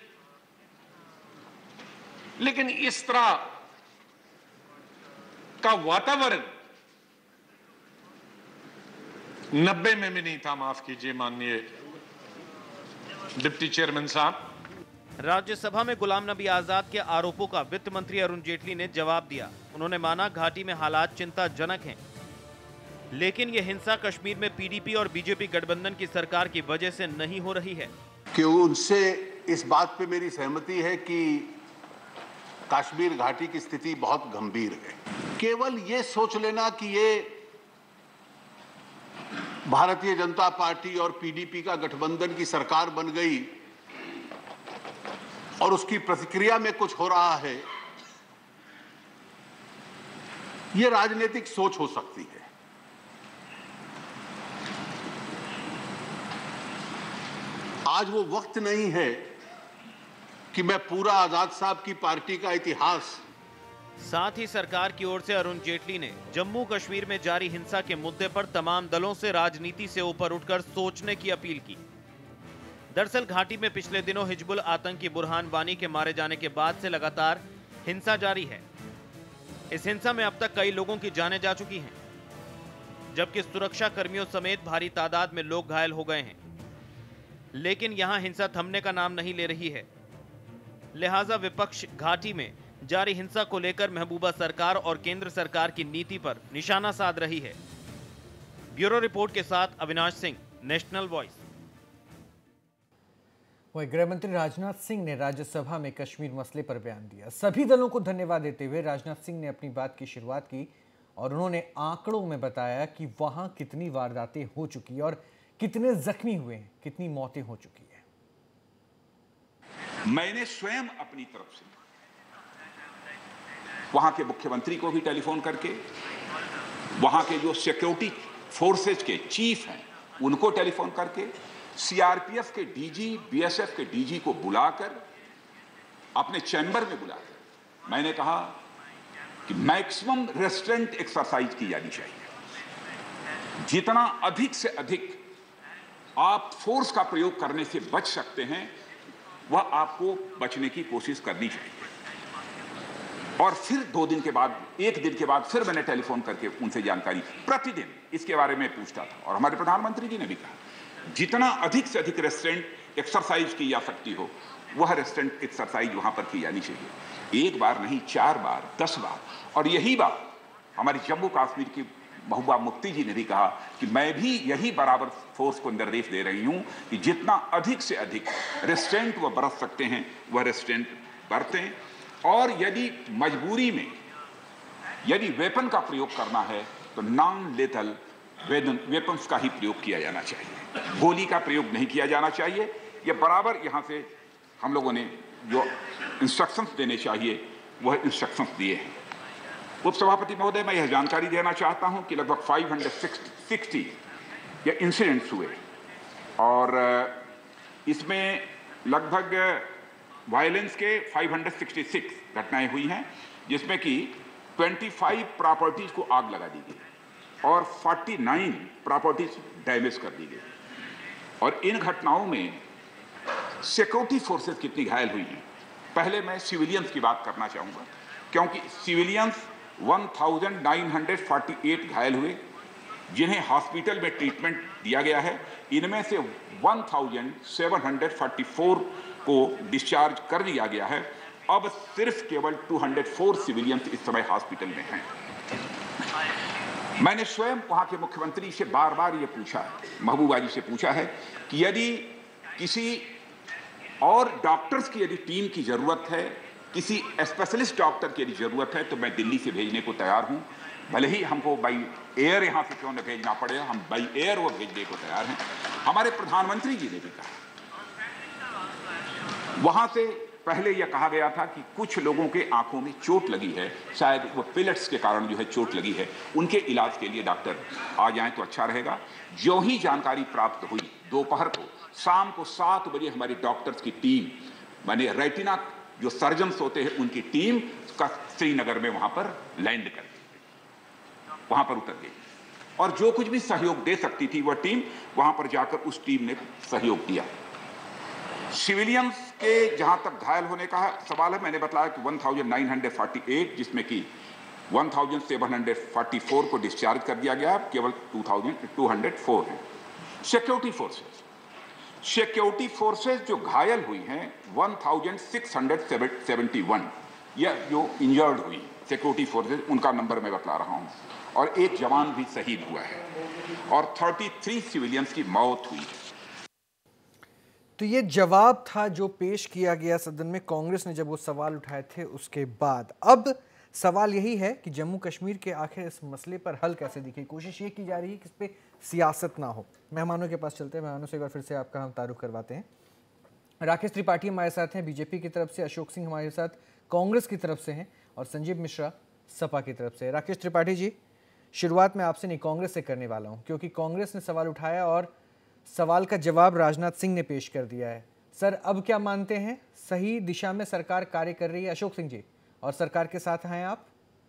लेकिन इस तरह का वातावरण नब्बे में भी नहीं था। माफ कीजिए माननीय डिप्टी चेयरमैन साहब। राज्यसभा में गुलाम नबी आजाद के आरोपों का वित्त मंत्री अरुण जेटली ने जवाब दिया। उन्होंने माना घाटी में हालात चिंताजनक हैं, लेकिन यह हिंसा कश्मीर में पीडीपी और बीजेपी गठबंधन की सरकार की वजह से नहीं हो रही है। कि उनसे इस बात पे मेरी सहमति है कि कश्मीर घाटी की स्थिति बहुत गंभीर है। केवल ये सोच लेना कि ये भारतीय जनता पार्टी और पीडीपी का गठबंधन की सरकार बन गई और उसकी प्रतिक्रिया में कुछ हो रहा है, ये राजनीतिक सोच हो सकती है। आज वो वक्त नहीं है कि मैं पूरा आजाद साहब की पार्टी का इतिहास। साथ ही सरकार की ओर से अरुण जेटली ने जम्मू कश्मीर में जारी हिंसा के मुद्दे पर तमाम दलों से राजनीति से ऊपर उठकर सोचने की अपील की। दरअसल घाटी में पिछले दिनों हिजबुल आतंकी बुरहान वानी के मारे जाने के बाद से लगातार हिंसा जारी है। इस हिंसा में अब तक कई लोगों की जानें जा चुकी हैं, जबकि सुरक्षा कर्मियों समेत भारी तादाद में लोग घायल हो गए हैं। लेकिन यहां हिंसा थमने का नाम नहीं ले रही है। लिहाजा विपक्ष घाटी में जारी हिंसा को लेकर महबूबा सरकार और केंद्र सरकार की नीति पर निशाना साध रही है। ब्यूरो रिपोर्ट के साथ अविनाश सिंह, नेशनल वॉइस। वहीं गृह मंत्री राजनाथ सिंह ने राज्यसभा में कश्मीर मसले पर बयान दिया। सभी दलों को धन्यवाद देते हुए राजनाथ सिंह ने अपनी बात की शुरुआत की और उन्होंने आंकड़ों में बताया कि वहां कितनी वारदातें हो चुकी और कितने जख्मी हुए हैं, कितनी मौतें हो चुकी है। मैंने स्वयं अपनी तरफ से वहां के मुख्यमंत्री को भी टेलीफोन करके, वहां के जो सिक्योरिटी फोर्सेज के चीफ हैं उनको टेलीफोन करके, सीआरपीएफ के डीजी, बीएसएफ के डीजी को बुलाकर अपने चैम्बर में बुलाकर मैंने कहा कि मैक्सिमम रेस्ट्रेंट एक्सरसाइज की जानी चाहिए। जितना अधिक से अधिक आप फोर्स का प्रयोग करने से बच सकते हैं, वह आपको बचने की कोशिश करनी चाहिए। और फिर दो दिन के बाद, एक दिन के बाद फिर मैंने टेलीफोन करके उनसे जानकारी प्रतिदिन इसके बारे में पूछता था। और हमारे प्रधानमंत्री जी ने भी कहा जितना अधिक से अधिक रेस्ट्रेंट एक्सरसाइज की जा सकती हो, वह रेस्ट्रेंट एक्सरसाइज वहां पर की जानी चाहिए। एक बार नहीं, चार बार, दस बार। और यही बात हमारी जम्मू कश्मीर की महबूबा मुफ्ती जी ने भी कहा कि मैं भी यही बराबर फोर्स को निर्देश दे रही हूं कि जितना अधिक से अधिक रेस्ट्रेंट वह बरत सकते हैं वह रेस्ट्रेंट बरतें। और यदि मजबूरी में यदि वेपन का प्रयोग करना है तो नॉन लेथल वेपन्स का ही प्रयोग किया जाना चाहिए, गोली का प्रयोग नहीं किया जाना चाहिए। यह बराबर यहां से हम लोगों ने जो इंस्ट्रक्शंस देने चाहिए वह इंस्ट्रक्शंस दिए हैं। उपसभापति महोदय, मैं यह जानकारी देना चाहता हूं कि लगभग पाँच सौ साठ ये इंसिडेंट्स हुए और इसमें लगभग वायलेंस के पाँच सौ छियासठ घटनाएं हुई हैं, जिसमें कि पच्चीस प्रॉपर्टीज को आग लगा दी गई और उनचास प्रॉपर्टीज डैमेज कर दी गई। और इन घटनाओं में सिक्योरिटी फोर्सेस कितनी घायल हुई हैं। पहले मैं सिविलियंस की बात करना चाहूंगा, क्योंकि सिविलियंस उन्नीस सौ अड़तालीस घायल हुए जिन्हें हॉस्पिटल में ट्रीटमेंट दिया गया है, इनमें से सत्रह सौ चौवालीस को डिस्चार्ज कर दिया गया है। अब सिर्फ केवल दो सौ चार सिविलियंस इस समय हॉस्पिटल में हैं। मैंने स्वयं वहां के मुख्यमंत्री से बार बार ये पूछा है, महबूबा जी से पूछा है कि यदि किसी और डॉक्टर्स की यदि टीम की जरूरत है, किसी स्पेशलिस्ट डॉक्टर की यदि जरूरत है, तो मैं दिल्ली से भेजने को तैयार हूं। भले ही हमको बाई एयर यहां से क्यों न भेजना पड़े, हम बाई एयर वो भेजने को तैयार हैं। हमारे प्रधानमंत्री जी ने भी कहा, वहां से पहले यह कहा गया था कि कुछ लोगों के आंखों में चोट लगी है, शायद वो पिलेट्स के कारण जो है चोट लगी है, उनके इलाज के लिए डॉक्टर आ जाएं तो अच्छा रहेगा। जो ही जानकारी प्राप्त हुई, दोपहर को शाम को सात बजे हमारी डॉक्टर्स की टीम, माने रेटिना जो सर्जन्स होते हैं उनकी टीम का श्रीनगर में वहां पर लैंड कर वहां पर उतर गई और जो कुछ भी सहयोग दे सकती थी वह टीम वहां पर जाकर उस टीम ने सहयोग दिया। सिविलियंस के जहां तक घायल होने का सवाल है, मैंने बताया कि उन्नीस सौ अड़तालीस जिसमें कि सत्रह सौ चौवालीस को डिस्चार्ज कर दिया गया, केवल दो सौ चार है। सिक्योरिटी फोर्सेस सिक्योरिटी फोर्सेस जो घायल हुई हैं सोलह सौ इकहत्तर, यह जो इंजर्ड हुई सिक्योरिटी फोर्सेस, उनका नंबर मैं बता रहा हूं, और एक जवान भी शहीद हुआ है और तैंतीस सिविलियंस की मौत हुई है। तो ये जवाब था जो पेश किया गया सदन में कांग्रेस ने जब वो सवाल उठाए थे उसके बाद। अब सवाल यही है कि जम्मू कश्मीर के आखिर इस मसले पर हल कैसे दिखे। कोशिश ये की जा रही है कि इस पे सियासत ना हो। मेहमानों के पास चलते हैं, मेहमानों से एक बार फिर से आपका हम तारुफ करवाते हैं। राकेश त्रिपाठी हमारे साथ हैं बीजेपी की तरफ से, अशोक सिंह हमारे साथ कांग्रेस की तरफ से हैं और संजीव मिश्रा सपा की तरफ से। राकेश त्रिपाठी जी, शुरुआत में आपसे नहीं कांग्रेस से करने वाला हूं, क्योंकि कांग्रेस ने सवाल उठाया और सवाल का जवाब राजनाथ सिंह ने पेश कर दिया है। सर, अब क्या मानते हैं, सही दिशा में सरकार कार्य कर रही है? अशोक सिंह जी, और सरकार के साथ हैं आप?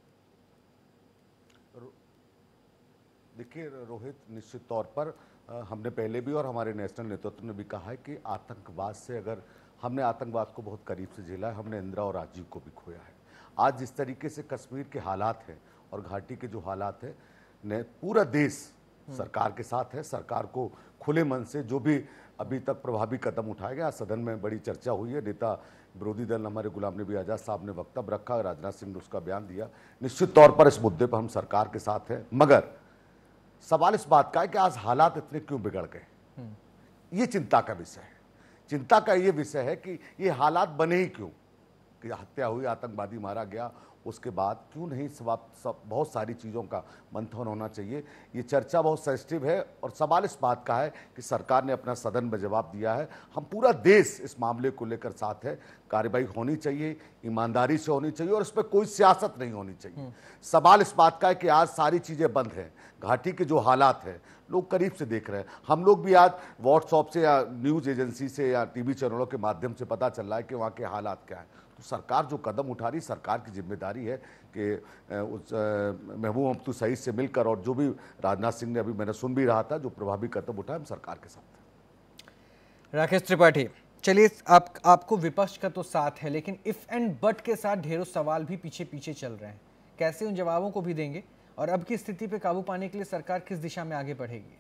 देखिए रोहित, निश्चित तौर पर हमने पहले भी और हमारे नेशनल नेतृत्व ने भी कहा है कि आतंकवाद से, अगर हमने आतंकवाद को बहुत करीब से झेला है, हमने इंदिरा और राजीव को भी खोया है। आज जिस तरीके से कश्मीर के हालात हैं और घाटी के जो हालात हैं, ने पूरा देश सरकार के साथ है। सरकार को खुले मन से जो भी अभी तक प्रभावी कदम उठाए गए, सदन में बड़ी चर्चा हुई है, नेता विरोधी दल हमारे गुलाम नबी आज़ाद साहब ने वक्तव्य रखा, राजनाथ सिंह ने उसका बयान दिया। निश्चित तौर पर इस मुद्दे पर हम सरकार के साथ हैं, मगर सवाल इस बात का है कि आज हालात इतने क्यों बिगड़ गए, ये चिंता का विषय है। चिंता का ये विषय है कि ये हालात बने ही क्यों, कि हत्या हुई, आतंकवादी मारा गया, उसके बाद क्यों नहीं सब, सब बहुत सारी चीज़ों का मंथन होना चाहिए। ये चर्चा बहुत सेंसिटिव है और सवाल इस बात का है कि सरकार ने अपना सदन में जवाब दिया है। हम पूरा देश इस मामले को लेकर साथ है, कार्रवाई होनी चाहिए, ईमानदारी से होनी चाहिए और इस पर कोई सियासत नहीं होनी चाहिए। सवाल इस बात का है कि आज सारी चीज़ें बंद हैं, घाटी के जो हालात हैं लोग करीब से देख रहे हैं। हम लोग भी आज व्हाट्सएप से या न्यूज़ एजेंसी से या टीवी चैनलों के माध्यम से पता चल रहा है कि वहाँ के हालात क्या है। तो सरकार जो कदम उठा रही, सरकार की जिम्मेदारी है कि उस महबूब मुफ्ती सईद से मिलकर, और जो भी राजनाथ सिंह ने, अभी मैंने सुन भी रहा था, जो प्रभावी कदम उठाए, हम सरकार के साथ हैं। राकेश त्रिपाठी, चलिए आप आपको विपक्ष का तो साथ है, लेकिन इफ एंड बट के साथ ढेरों सवाल भी पीछे पीछे चल रहे हैं, कैसे उन जवाबों को भी देंगे और अब की स्थिति पे काबू पाने के लिए सरकार किस दिशा में आगे बढ़ेगी?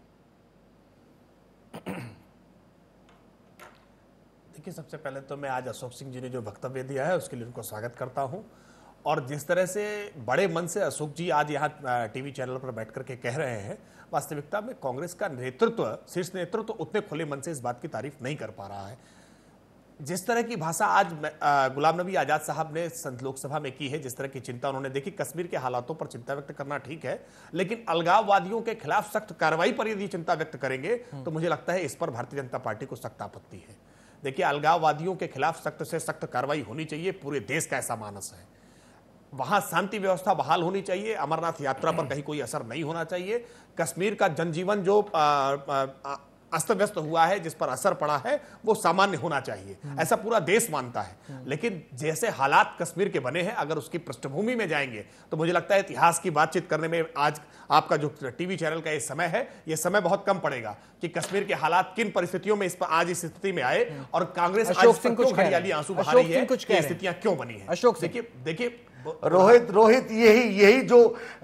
देखिए, सबसे पहले तो मैं आज अशोक सिंह जी ने जो वक्तव्य दिया है उसके लिए उनको स्वागत करता हूं, और जिस तरह से बड़े मन से अशोक जी आज यहाँ टीवी चैनल पर बैठ करके कह रहे हैं, वास्तविकता में कांग्रेस का नेतृत्व, शीर्ष नेतृत्व उतने खुले मन से इस बात की तारीफ नहीं कर पा रहा है। जिस तरह की भाषा आज गुलाम नबी आज़ाद साहब ने लोकसभा में की है, जिस तरह की चिंता उन्होंने देखी, कश्मीर के हालातों पर चिंता व्यक्त करना ठीक है, लेकिन अलगाववादियों के खिलाफ सख्त कार्रवाई पर यदि चिंता व्यक्त करेंगे तो मुझे लगता है इस पर भारतीय जनता पार्टी को सख्त आपत्ति है। देखिए, अलगाववादियों के खिलाफ सख्त से सख्त कार्रवाई होनी चाहिए, पूरे देश का ऐसा मानस है। वहां शांति व्यवस्था बहाल होनी चाहिए, अमरनाथ यात्रा पर कहीं कोई असर नहीं होना चाहिए। कश्मीर का जनजीवन जो अस्त व्यस्त हुआ है, जिस पर असर पड़ा है, वो सामान्य होना चाहिए, ऐसा पूरा देश मानता है। लेकिन जैसे हालात कश्मीर के बने हैं, अगर उसकी पृष्ठभूमि में जाएंगे तो मुझे लगता है इतिहास की बातचीत करने में आज आपका जो टीवी चैनल का ये समय है, ये समय बहुत कम पड़ेगा कि कश्मीर के हालात किन परिस्थितियों में इस पर आज इस स्थिति में आए और कांग्रेस आज क्यों हरियाली आंसू बहा रही है, ये स्थितियां क्यों बनी है। अशोक, देखिए देखिए रोहित रोहित यही यही जो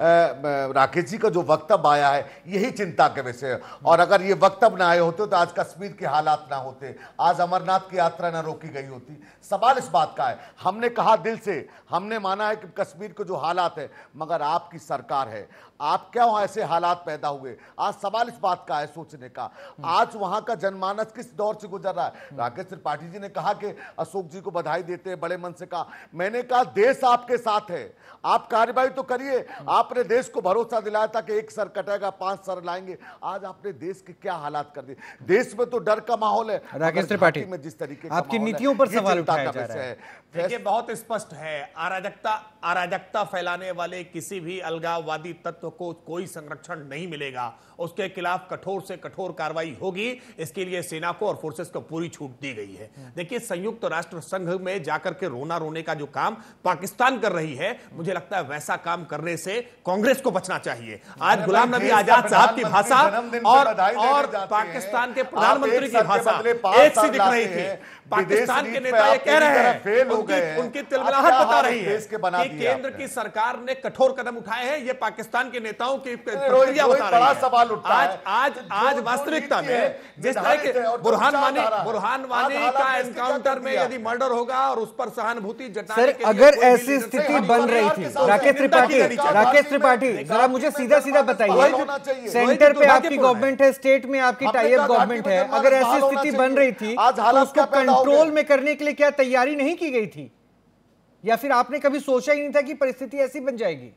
राकेश जी का जो वक्तव्य आया है यही चिंता के विषय है। और अगर ये वक्तव्य ना आए होते तो आज कश्मीर के हालात ना होते, आज अमरनाथ की यात्रा ना रोकी गई होती। सवाल इस बात का है, हमने कहा दिल से, हमने माना है कि कश्मीर के जो हालात है, मगर आपकी सरकार है, आप क्या वहां ऐसे हालात पैदा हुए? आज सवाल इस बात का है सोचने का, आज वहां का जनमानस किस दौर से गुजर रहा है। राकेश त्रिपाठी जी ने कहा कि अशोक जी को बधाई देते हैं, बड़े मन से कहा। मैंने कहा देश आपके साथ है, आप कार्रवाई तो करिए। आपने देश को भरोसा दिलाया था कि एक सर कटेगा पांच सर लाएंगे, आज आपने देश के क्या हालात कर दिए। देश में तो डर का माहौल है। राकेश त्रिपाठी में जिस तरीके आपकी नीतियों पर सवाल उठाया जा रहा है। देखिए बहुत स्पष्ट है, अराजकता अराजकता फैलाने वाले किसी भी अलगाववादी तत्व को कोई संरक्षण नहीं मिलेगा, उसके खिलाफ कठोर से कठोर कार्रवाई होगी। इसके लिए सेना को और फोर्सेस को पूरी छूट दी गई है। देखिए संयुक्त राष्ट्र संघ में जाकर के रोना रोने का जो काम पाकिस्तान कर रही है, मुझे लगता है वैसा काम करने से कांग्रेस को बचना चाहिए। आज गुलाम नबी आजाद साहब की भाषा और और पाकिस्तान के प्रधानमंत्री की भाषा एक सी दिख रही थी। पाकिस्तान के नेता ये कह रहे हैं, उनकी, उनकी तिलमिलाहट बता रही है कि केंद्र की सरकार ने कठोर कदम उठाए हैं। ये पाकिस्तान के नेताओं की प्रतिक्रिया बता रही है। आज आज आज वास्तविकता में जिस तरह के बुरहान वानी बुरहान वानी का एनकाउंटर में यदि मर्डर होगा और उस पर सहानुभूति जताने के लिए अगर ऐसी स्थिति बन रही थी, राकेश त्रिपाठी राकेश त्रिपाठी जरा मुझे सीधा सीधा बताइए, सेंटर पे आपकी गवर्नमेंट है, स्टेट में आपकी टाई अप गवर्नमेंट है, अगर ऐसी स्थिति बन रही थी तो उसको कंट्रोल में करने के लिए क्या तैयारी नहीं की गई थी, या फिर आपने कभी सोचा ही नहीं था कि परिस्थिति ऐसी बन जाएगी?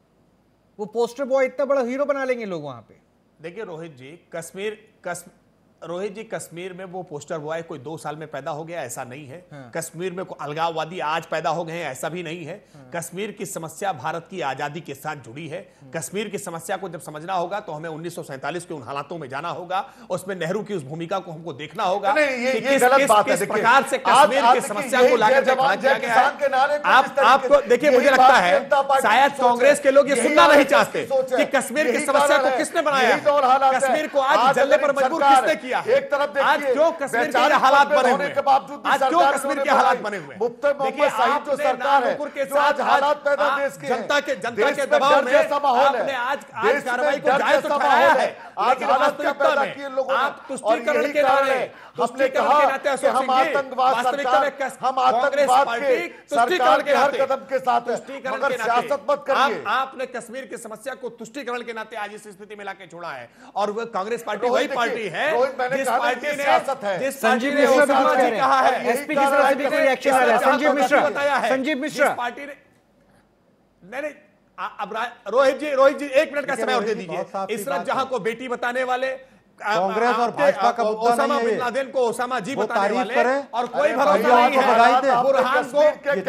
वो पोस्टर बॉय इतना बड़ा हीरो बना लेंगे लोग वहां पे। देखिए रोहित जी, कश्मीर कश्मीर रोहित जी कश्मीर में वो पोस्टर बॉय कोई दो साल में पैदा हो गया ऐसा नहीं है। हाँ। कश्मीर में कोई अलगाववादी आज पैदा हो गए हैं ऐसा भी नहीं है। हाँ। कश्मीर की समस्या भारत की आजादी के साथ जुड़ी है। हाँ। कश्मीर की समस्या को जब समझना होगा तो हमें उन्नीस सौ सैंतालीस के उन हालातों में जाना होगा, उसमें नेहरू की उस भूमिका को हमको देखना होगा कि किस प्रकार से कश्मीर की समस्या को लाकर देखा गया है। आप आपको देखिए, मुझे लगता है शायद कांग्रेस के लोग ये सुनना नहीं चाहते कि कश्मीर की समस्या को किसने बनाया, कश्मीर को आज जलने पर मजबूर किसने किया। एक तरफ आज क्यों कश्मीर के हालात बने हुए हैं, आज क्यों कश्मीर के हालात बने हुए हैं। देखिए आपने नागपुर के साथ हालात पैदा देश के जनता के जनता के दबाव में आपने आज आज कार्रवाई को जायज तो ठहराया है, लेकिन वास्तविकता में आप तुष्टीकरण के नारे तुष्टीकरण के नाते कि हम आतंकवाद सरकार, हम आतंकवाद के तुष्टीकरण के हर कदम के साथ मगर सियासत मत करिए। आपने कश्मीर की समस्या को तुष्टीकरण के नाते आज इस स्थिति में लाके छोड़ा है, और वह कांग्रेस पार्टी वही पार्टी है जिस पार्टी ने जिस संजीव मिश्रा भी कहा है, एसपी की तरफ से भी कोई रिएक्शन आ रहा है। संजीव मिश्रा संजीव मिश्रा पार्टी ने नहीं नहीं अब रोहित जी रोहित जी एक मिनट का समय और दे दीजिए। इशरत जहां को बेटी बताने वाले कांग्रेस और भाजपा का मुद्दा ओसामा बिन लादेन को ओसामा जी बताने वाले और कोई भरोसा नहीं है बुरहान को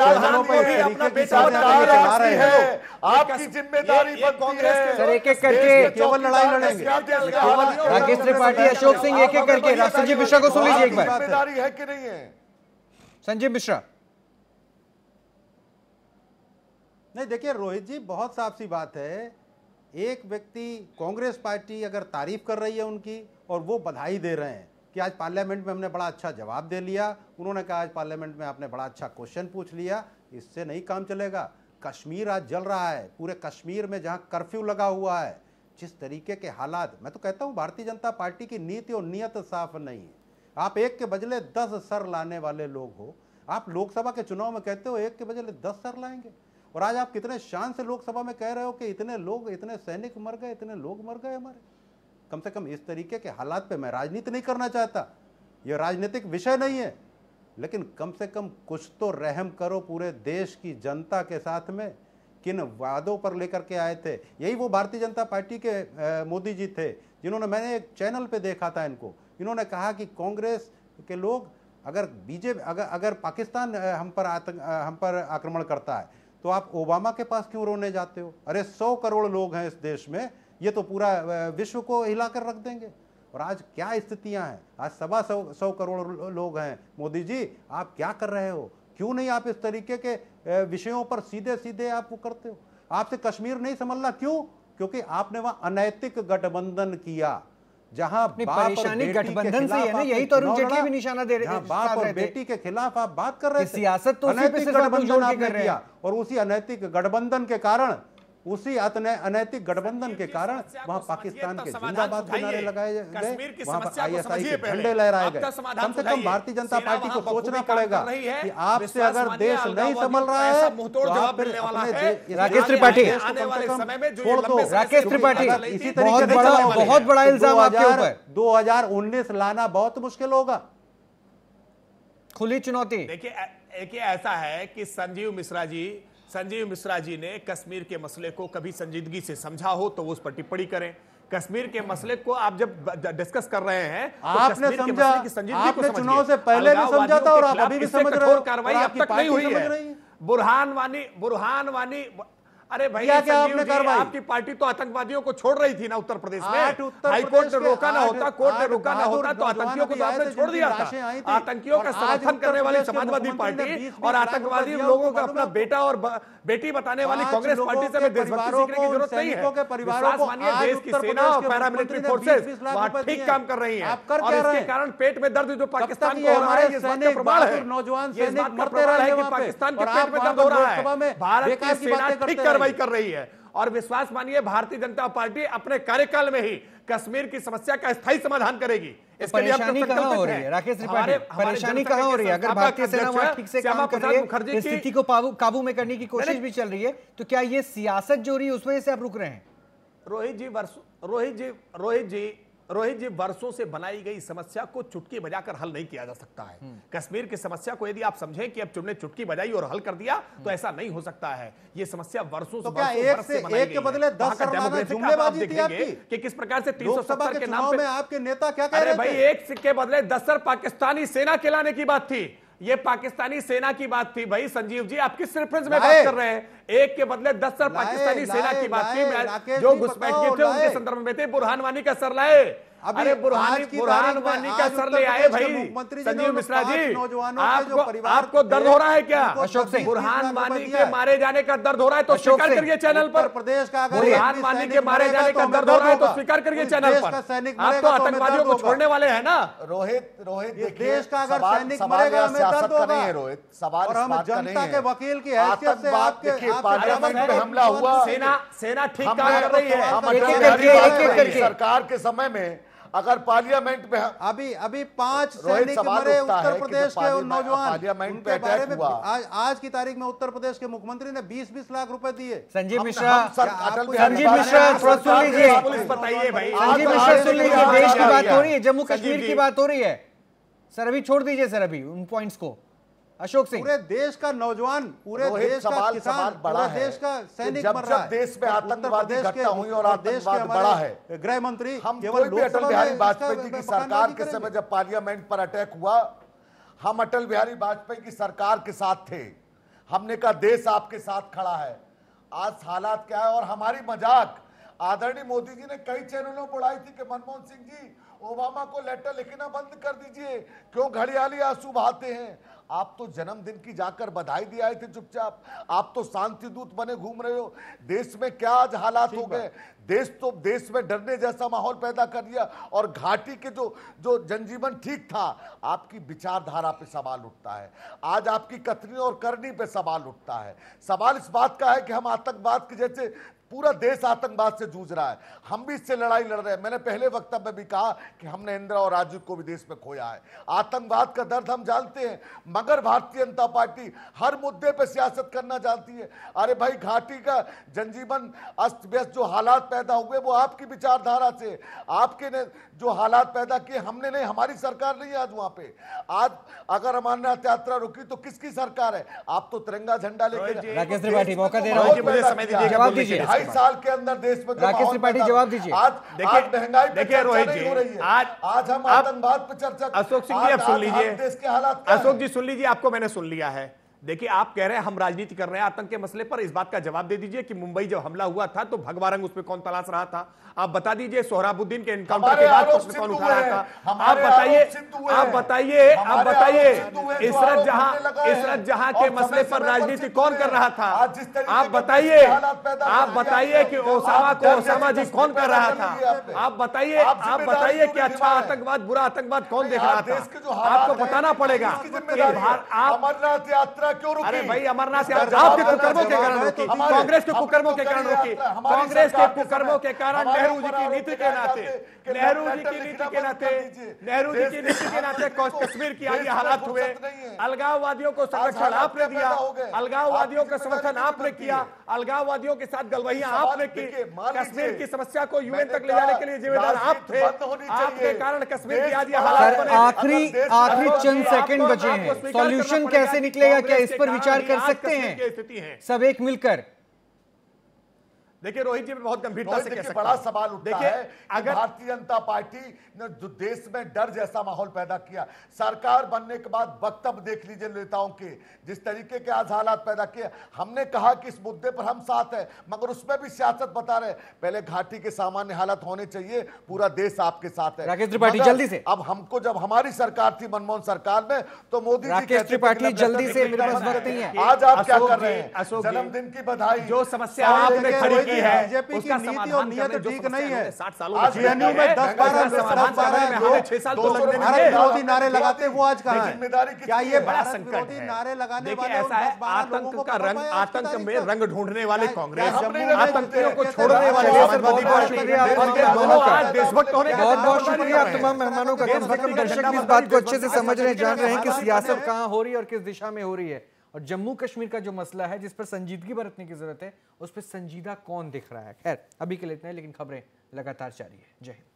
अपना बेटा बता रहे हैं। आपकी जिम्मेदारी बनती है सर एक एक करके केवल लड़ाई लड़ेंगे। राकेश त्रिपाठी, अशोक सिंह एक एक करके। संजीव मिश्रा को सुन लीजिए एक बार। जिम्मेदारी है कि नहीं है? संजीव मिश्रा। नहीं देखिए रोहित जी, बहुत साफ सी बात है, एक व्यक्ति कांग्रेस पार्टी अगर तारीफ कर रही है उनकी और वो बधाई दे रहे हैं कि आज पार्लियामेंट में हमने बड़ा अच्छा जवाब दे लिया, उन्होंने कहा आज पार्लियामेंट में आपने बड़ा अच्छा क्वेश्चन पूछ लिया, इससे नहीं काम चलेगा। कश्मीर आज जल रहा है, पूरे कश्मीर में जहां कर्फ्यू लगा हुआ है, जिस तरीके के हालात, मैं तो कहता हूं भारतीय जनता पार्टी की नीति और नीयत साफ नहीं है। आप एक के बदले दस सर लाने वाले लोग हो, आप लोकसभा के चुनाव में कहते हो एक के बदले दस सर लाएंगे, और आज आप कितने शान से लोकसभा में कह रहे हो कि इतने लोग, इतने सैनिक मर गए, इतने लोग मर गए हमारे। कम से कम इस तरीके के हालात पे मैं राजनीति नहीं करना चाहता, यह राजनीतिक विषय नहीं है, लेकिन कम से कम कुछ तो रहम करो पूरे देश की जनता के साथ में। किन वादों पर लेकर के आए थे, यही वो भारतीय जनता पार्टी के मोदी जी थे जिन्होंने, मैंने एक चैनल पे देखा था इनको, इन्होंने कहा कि कांग्रेस के लोग अगर बीजेपी अगर अगर पाकिस्तान हम पर आतंक हम पर आक्रमण करता है तो आप ओबामा के पास क्यों रोने जाते हो? अरे सौ करोड़ लोग हैं इस देश में, ये तो पूरा विश्व को हिलाकर रख देंगे। और आज क्या स्थितियां हैं, आज सवा सौ सौ करोड़ लोग हैं। मोदी जी आप क्या कर रहे हो? क्यों नहीं आप इस तरीके के विषयों पर सीधे सीधे आप वो करते हो? आपसे कश्मीर नहीं संभलना, क्यों? क्योंकि आपने वहां अनैतिक गठबंधन किया। जहां परेशानी गठबंधन से है ना, यही तो अरुण जेटली भी निशाना दे रहे हैं। बाप और बेटी के खिलाफ आप बात कर रहे थे, सियासत तो उसी पे सिर्फ आप जोड़ के कर रहे हैं, और उसी अनैतिक गठबंधन के कारण उसी अनैतिक गठबंधन के कारण वहां पाकिस्तान के जिंदाबाद के नारे लगाए गए, वहां पर आईएसआई के झंडे लहराए गए। कम से कम भारतीय जनता पार्टी को सोचना पड़ेगा कि आपसे अगर देश नहीं संभल रहा है तो आप फिर अपने राकेश त्रिपाठी छोड़ दो। राकेश त्रिपाठी इसी तरीके से बहुत बड़ा इल्जाम आपके ऊपर, दो हजार उन्नीस लाना बहुत मुश्किल होगा। खुली चुनौती। देखिए देखिए ऐसा है कि संजीव मिश्रा जी संजीव मिश्रा जी ने कश्मीर के मसले को कभी संजीदगी से समझा हो तो वो उस पर टिप्पणी करें। कश्मीर के मसले को आप जब डिस्कस कर रहे हैं तो आपने समझा, आपने चुनाव से पहले भी समझा था और आप अभी भी समझ रहे हो, कार्रवाई अब तक नहीं हुई है। बुरहान वानी बुरहान वानी अरे भैया संजीव जी, आपकी पार्टी तो आतंकवादियों को छोड़ रही थी ना उत्तर प्रदेश में। हाई कोर्ट ने रोका ना होता, कोर्ट ने रोका ना होता तो आतंकियों को तो आपने छोड़ दिया था। आतंकियों का समर्थन करने वाली समाजवादी पार्टी और आतंकवादी लोगों का अपना बेटा और बेटी बताने वाली कांग्रेस पार्टी से देशभक्ति सीखने की जरूरत नहीं है। विश्वास मानिए, देश की सेना और पैरामिलिट्री फोर्सेस वहां ठीक काम कर रही है और इसके कारण पेट में दर्द जो पाकिस्तान को हो रहा है, ये बात का प्रमाण है। नौजवान ये बात का प्रमाण है कि पाकिस्तान के पेट में दर्द हो रहा है। भारत की सेना ठीक कार्रवाई कर रही है और विश्वास मानिए भारतीय जनता पार्टी अपने कार्यकाल में ही कश्मीर की समस्या का स्थायी समाधान करेगी। परेशानी कहां हो रही है राकेश त्रिपाठी, परेशानी कहां हो रही है? अगर भारतीय सेना वहां ठीक से काम कर रही है, स्थिति को काबू में करने की कोशिश भी चल रही है, तो क्या ये सियासत जो रही है उस वजह से आप रुक रहे हैं? रोहित जी वर्षों रोहित जी रोहित जी रोहित जी वर्षों से बनाई गई समस्या को चुटकी बजाकर हल नहीं किया जा सकता है। कश्मीर की समस्या को यदि आप समझें कि अब तुमने चुटकी बजाई और हल कर दिया तो ऐसा नहीं हो सकता है। ये समस्या वर्षों तो क्या एक से एक के बदले दस जुमलेबाजी थी आपकी कि किस प्रकार से तीन सौ सत्तर के नाम पे आपके नेता क्या कह रहे थे? भाई एक के बदले दस सर पाकिस्तानी सेना के लाने की बात थी, ये पाकिस्तानी सेना की बात थी। भाई संजीव जी आप किस रेफरेंस में बात कर रहे हैं? एक के बदले दस सर पाकिस्तानी सेना की बात थी, जो घुसपैठिए थे उनके संदर्भ में थे। बुरहान वानी का सर लाए, अरे बुरहान बुरहान वानी का सर ले आए भाई संजीव मिश्रा जी। आपको आपको दर्द हो रहा है क्या? अशोक सिंह, बुरहान वानी के मारे जाने का दर्द हो रहा है तो स्वीकार करिए चैनल पर। प्रदेश का बुरहान वानी के मारे जाने का दर्द हो रहा है तो स्वीकार करिए चैनल पर। आप तो आतंकवादियों को छोड़ने वाले हैं ना। रोहित रोहित देश का अगर सैनिक मरेगा हमें दर्द होगा रोहित। सवाल और हम जनता के वकील की हैसियत से आपके पार्लियामेंट में हमला हुआ, सेना सेना ठीक काम कर रही है। सरकार के समय में अगर पार्लियामेंट में अभी अभी पांच सैनिक मरे उत्तर प्रदेश के नौजवान, पार्लियामेंट उनके बारे में आज आज की तारीख में उत्तर प्रदेश के मुख्यमंत्री ने बीस बीस लाख रुपए दिए। संजीव मिश्रा संजीव मिश्रा थोड़ा सुन लीजिए, बताइए भाई संजीव मिश्रा सुन लीजिए, देश की बात हो रही है, जम्मू कश्मीर की बात हो रही है। सर अभी छोड़ दीजिए सर अभी उन पॉइंट्स को। अशोक सिंह, पूरे देश का नौजवान, पूरे देश का किसान, पूरा देश का सैनिक मर रहा है। देश में आतंकवादी घटना हुई और आतंकवाद बढ़ा है। गृह मंत्री हम केवल अटल बिहारी वाजपेयी जी की सरकार के समय जब पार्लियामेंट पर अटैक हुआ, हम अटल बिहारी वाजपेयी की सरकार के साथ थे। हमने कहा देश आपके साथ खड़ा है। आज हालात क्या है और हमारी मजाक आदरणीय मोदी जी ने कई चैनलों पर उड़ाई थी कि मनमोहन सिंह जी ओबामा को लेटर लिखना बंद कर दीजिए, क्यों घड़ियाली आंसू बहाते हैं। आप तो जन्मदिन की जाकर बधाई दिए आए थे चुपचाप, आप तो शांति दूत बने घूम रहे हो। देश में क्या आज हालात हो गए, देश तो देश में डरने जैसा माहौल पैदा कर दिया और घाटी के जो जो जनजीवन ठीक था, आपकी विचारधारा पे सवाल उठता है। आज आपकी कथनी और करनी पे सवाल उठता है। सवाल इस बात का है कि हम आतंकवाद के जैसे पूरा देश आतंकवाद से जूझ रहा है, हम भी इससे लड़ाई लड़ रहे हैं। मैंने पहले वक्तव्य में भी कहा कि हमने इंदिरा और राजीव को भी देश में खोया है। आतंकवाद का दर्द हम जानते हैं, मगर भारतीय जनता पार्टी हर मुद्दे पे सियासत करना जानती है। अरे भाई घाटी का जनजीवन अस्त व्यस्त जो हालात पैदा हुए वो आपकी विचारधारा से, आपके ने जो हालात पैदा किए हमने नहीं, हमारी सरकार नहीं है आज वहां पे। आज अगर अमरनाथ यात्रा रुकी तो किसकी सरकार है? आप तो तिरंगा झंडा लेकर। राकेश त्रिपाठी मौका दे रहा हूं, जवाब दीजिए। ढाई साल के अंदर देश में राकेश त्रिपाठी जवाब दीजिए। आज आज महंगाई पे चर्चा नहीं हो रही है, आज आज हम आतंकवाद पे चर्चा। अशोक सिंह जी आप सुन लीजिए, देश के हालात। अशोक जी सुन लीजिए, आपको मैंने सुन लिया है। देखिए, आप कह रहे हैं हम राजनीति कर रहे हैं आतंक के मसले पर, इस बात का जवाब दे दीजिए कि मुंबई जब हमला हुआ था तो भगवा रंग उसमें कौन तलाश रहा था? आप बता दीजिए सोहराबुद्दीन के एनकाउंटर के बाद उसमें कौन उठा रहा था? आप बताइए, आप बताइए, आप बताइए इशरत जहां इशरत जहां के मसले पर राजनीति कौन कर रहा था? आप बताइए, आप बताइए कि ओसामा को ओसामा जी कौन कर रहा था? आप बताइए, आप बताइए कि अच्छा आतंकवाद, बुरा आतंकवाद कौन देख रहा था? आपको बताना पड़ेगा कि आप अमरनाथ यात्रा क्यों रुकी? अरे भाई, अमरनाथ यात्रा आपके कुकर्मों के कारण रुकी, कांग्रेस के कुकर्मों के कारण रुकी, कांग्रेस के कुकर्मों के कारण, नेहरू जी की नीति के नाते, नेहरू जी की नीति के नाते, नेहरू जी की नीति के नाते कश्मीर की आगे हालात हुए। अलगाववादियों को संरक्षण आपने दिया, अलगाववादियों का समर्थन आपने किया, अलगाववादियों के साथ गलवहियां आपने की, कश्मीर की समस्या को यूएन तक ले जाने के लिए जिम्मेदार आप थे। आपके कारण कश्मीर की आज ये हालात बने। आखिरी आखिरी चंद सेकंड बचे हैं, सॉल्यूशन कैसे निकलेगा, क्या इस पर विचार कर सकते हैं सब एक मिलकर? देखिए रोहित जी, बहुत गंभीरता से कह सकता बड़ा सवाल उठता है अगर भारतीय जनता पार्टी ने जो देश में डर जैसा माहौल पैदा किया, सरकार बनने के बाद वक्तव्य देख लीजिए नेताओं के, जिस तरीके के आज हालात पैदा किए। हमने कहा कि इस मुद्दे पर हम साथ हैं, मगर उसमें भी सियासत बता रहे, पहले घाटी के सामान्य हालात होने चाहिए, पूरा देश आपके साथ है। राकेश त्रिपाठी जल्दी से। अब हमको, जब हमारी सरकार थी मनमोहन सरकार में, तो मोदी राकेश त्रिपाठी जल्दी से, मेरे पास वक्त नहीं है। आज आप क्या कर रहे हैं? जन्मदिन की बधाई, जो समस्या आपने खड़ी की है, बीजेपी की नीति और नीयत ठीक नहीं है। साठ सालों जेएनयू में दस बारह समाधान छह साल तो लगने भारत विरोधी नारे लगाते वो आज कहां है? क्या ये बड़ा भारत संकट विरोधी है? नारे लगाने देखिए, वाले ऐसा है, आतंक का रंग, आतंक में रंग ढूंढने वाले कांग्रेस, आतंकियों को छोड़ने वाले बहुत बहुत शुक्रिया दोनों का, देशभक्त होने का बहुत बहुत शुक्रिया आप तमाम मेहमानों का। कम से कम दर्शक भी इस बात को अच्छे से समझ रहे हैं, जान रहे हैं कि सियासत कहां हो रही है और किस दिशा में हो रही है, और जम्मू कश्मीर का जो मसला है जिस पर संजीदगी बरतने की जरूरत है, उस पर संजीदा कौन दिख रहा है। खैर, अभी के लिए इतना है, लेकिन खबरें लगातार जारी है। जय हिंद।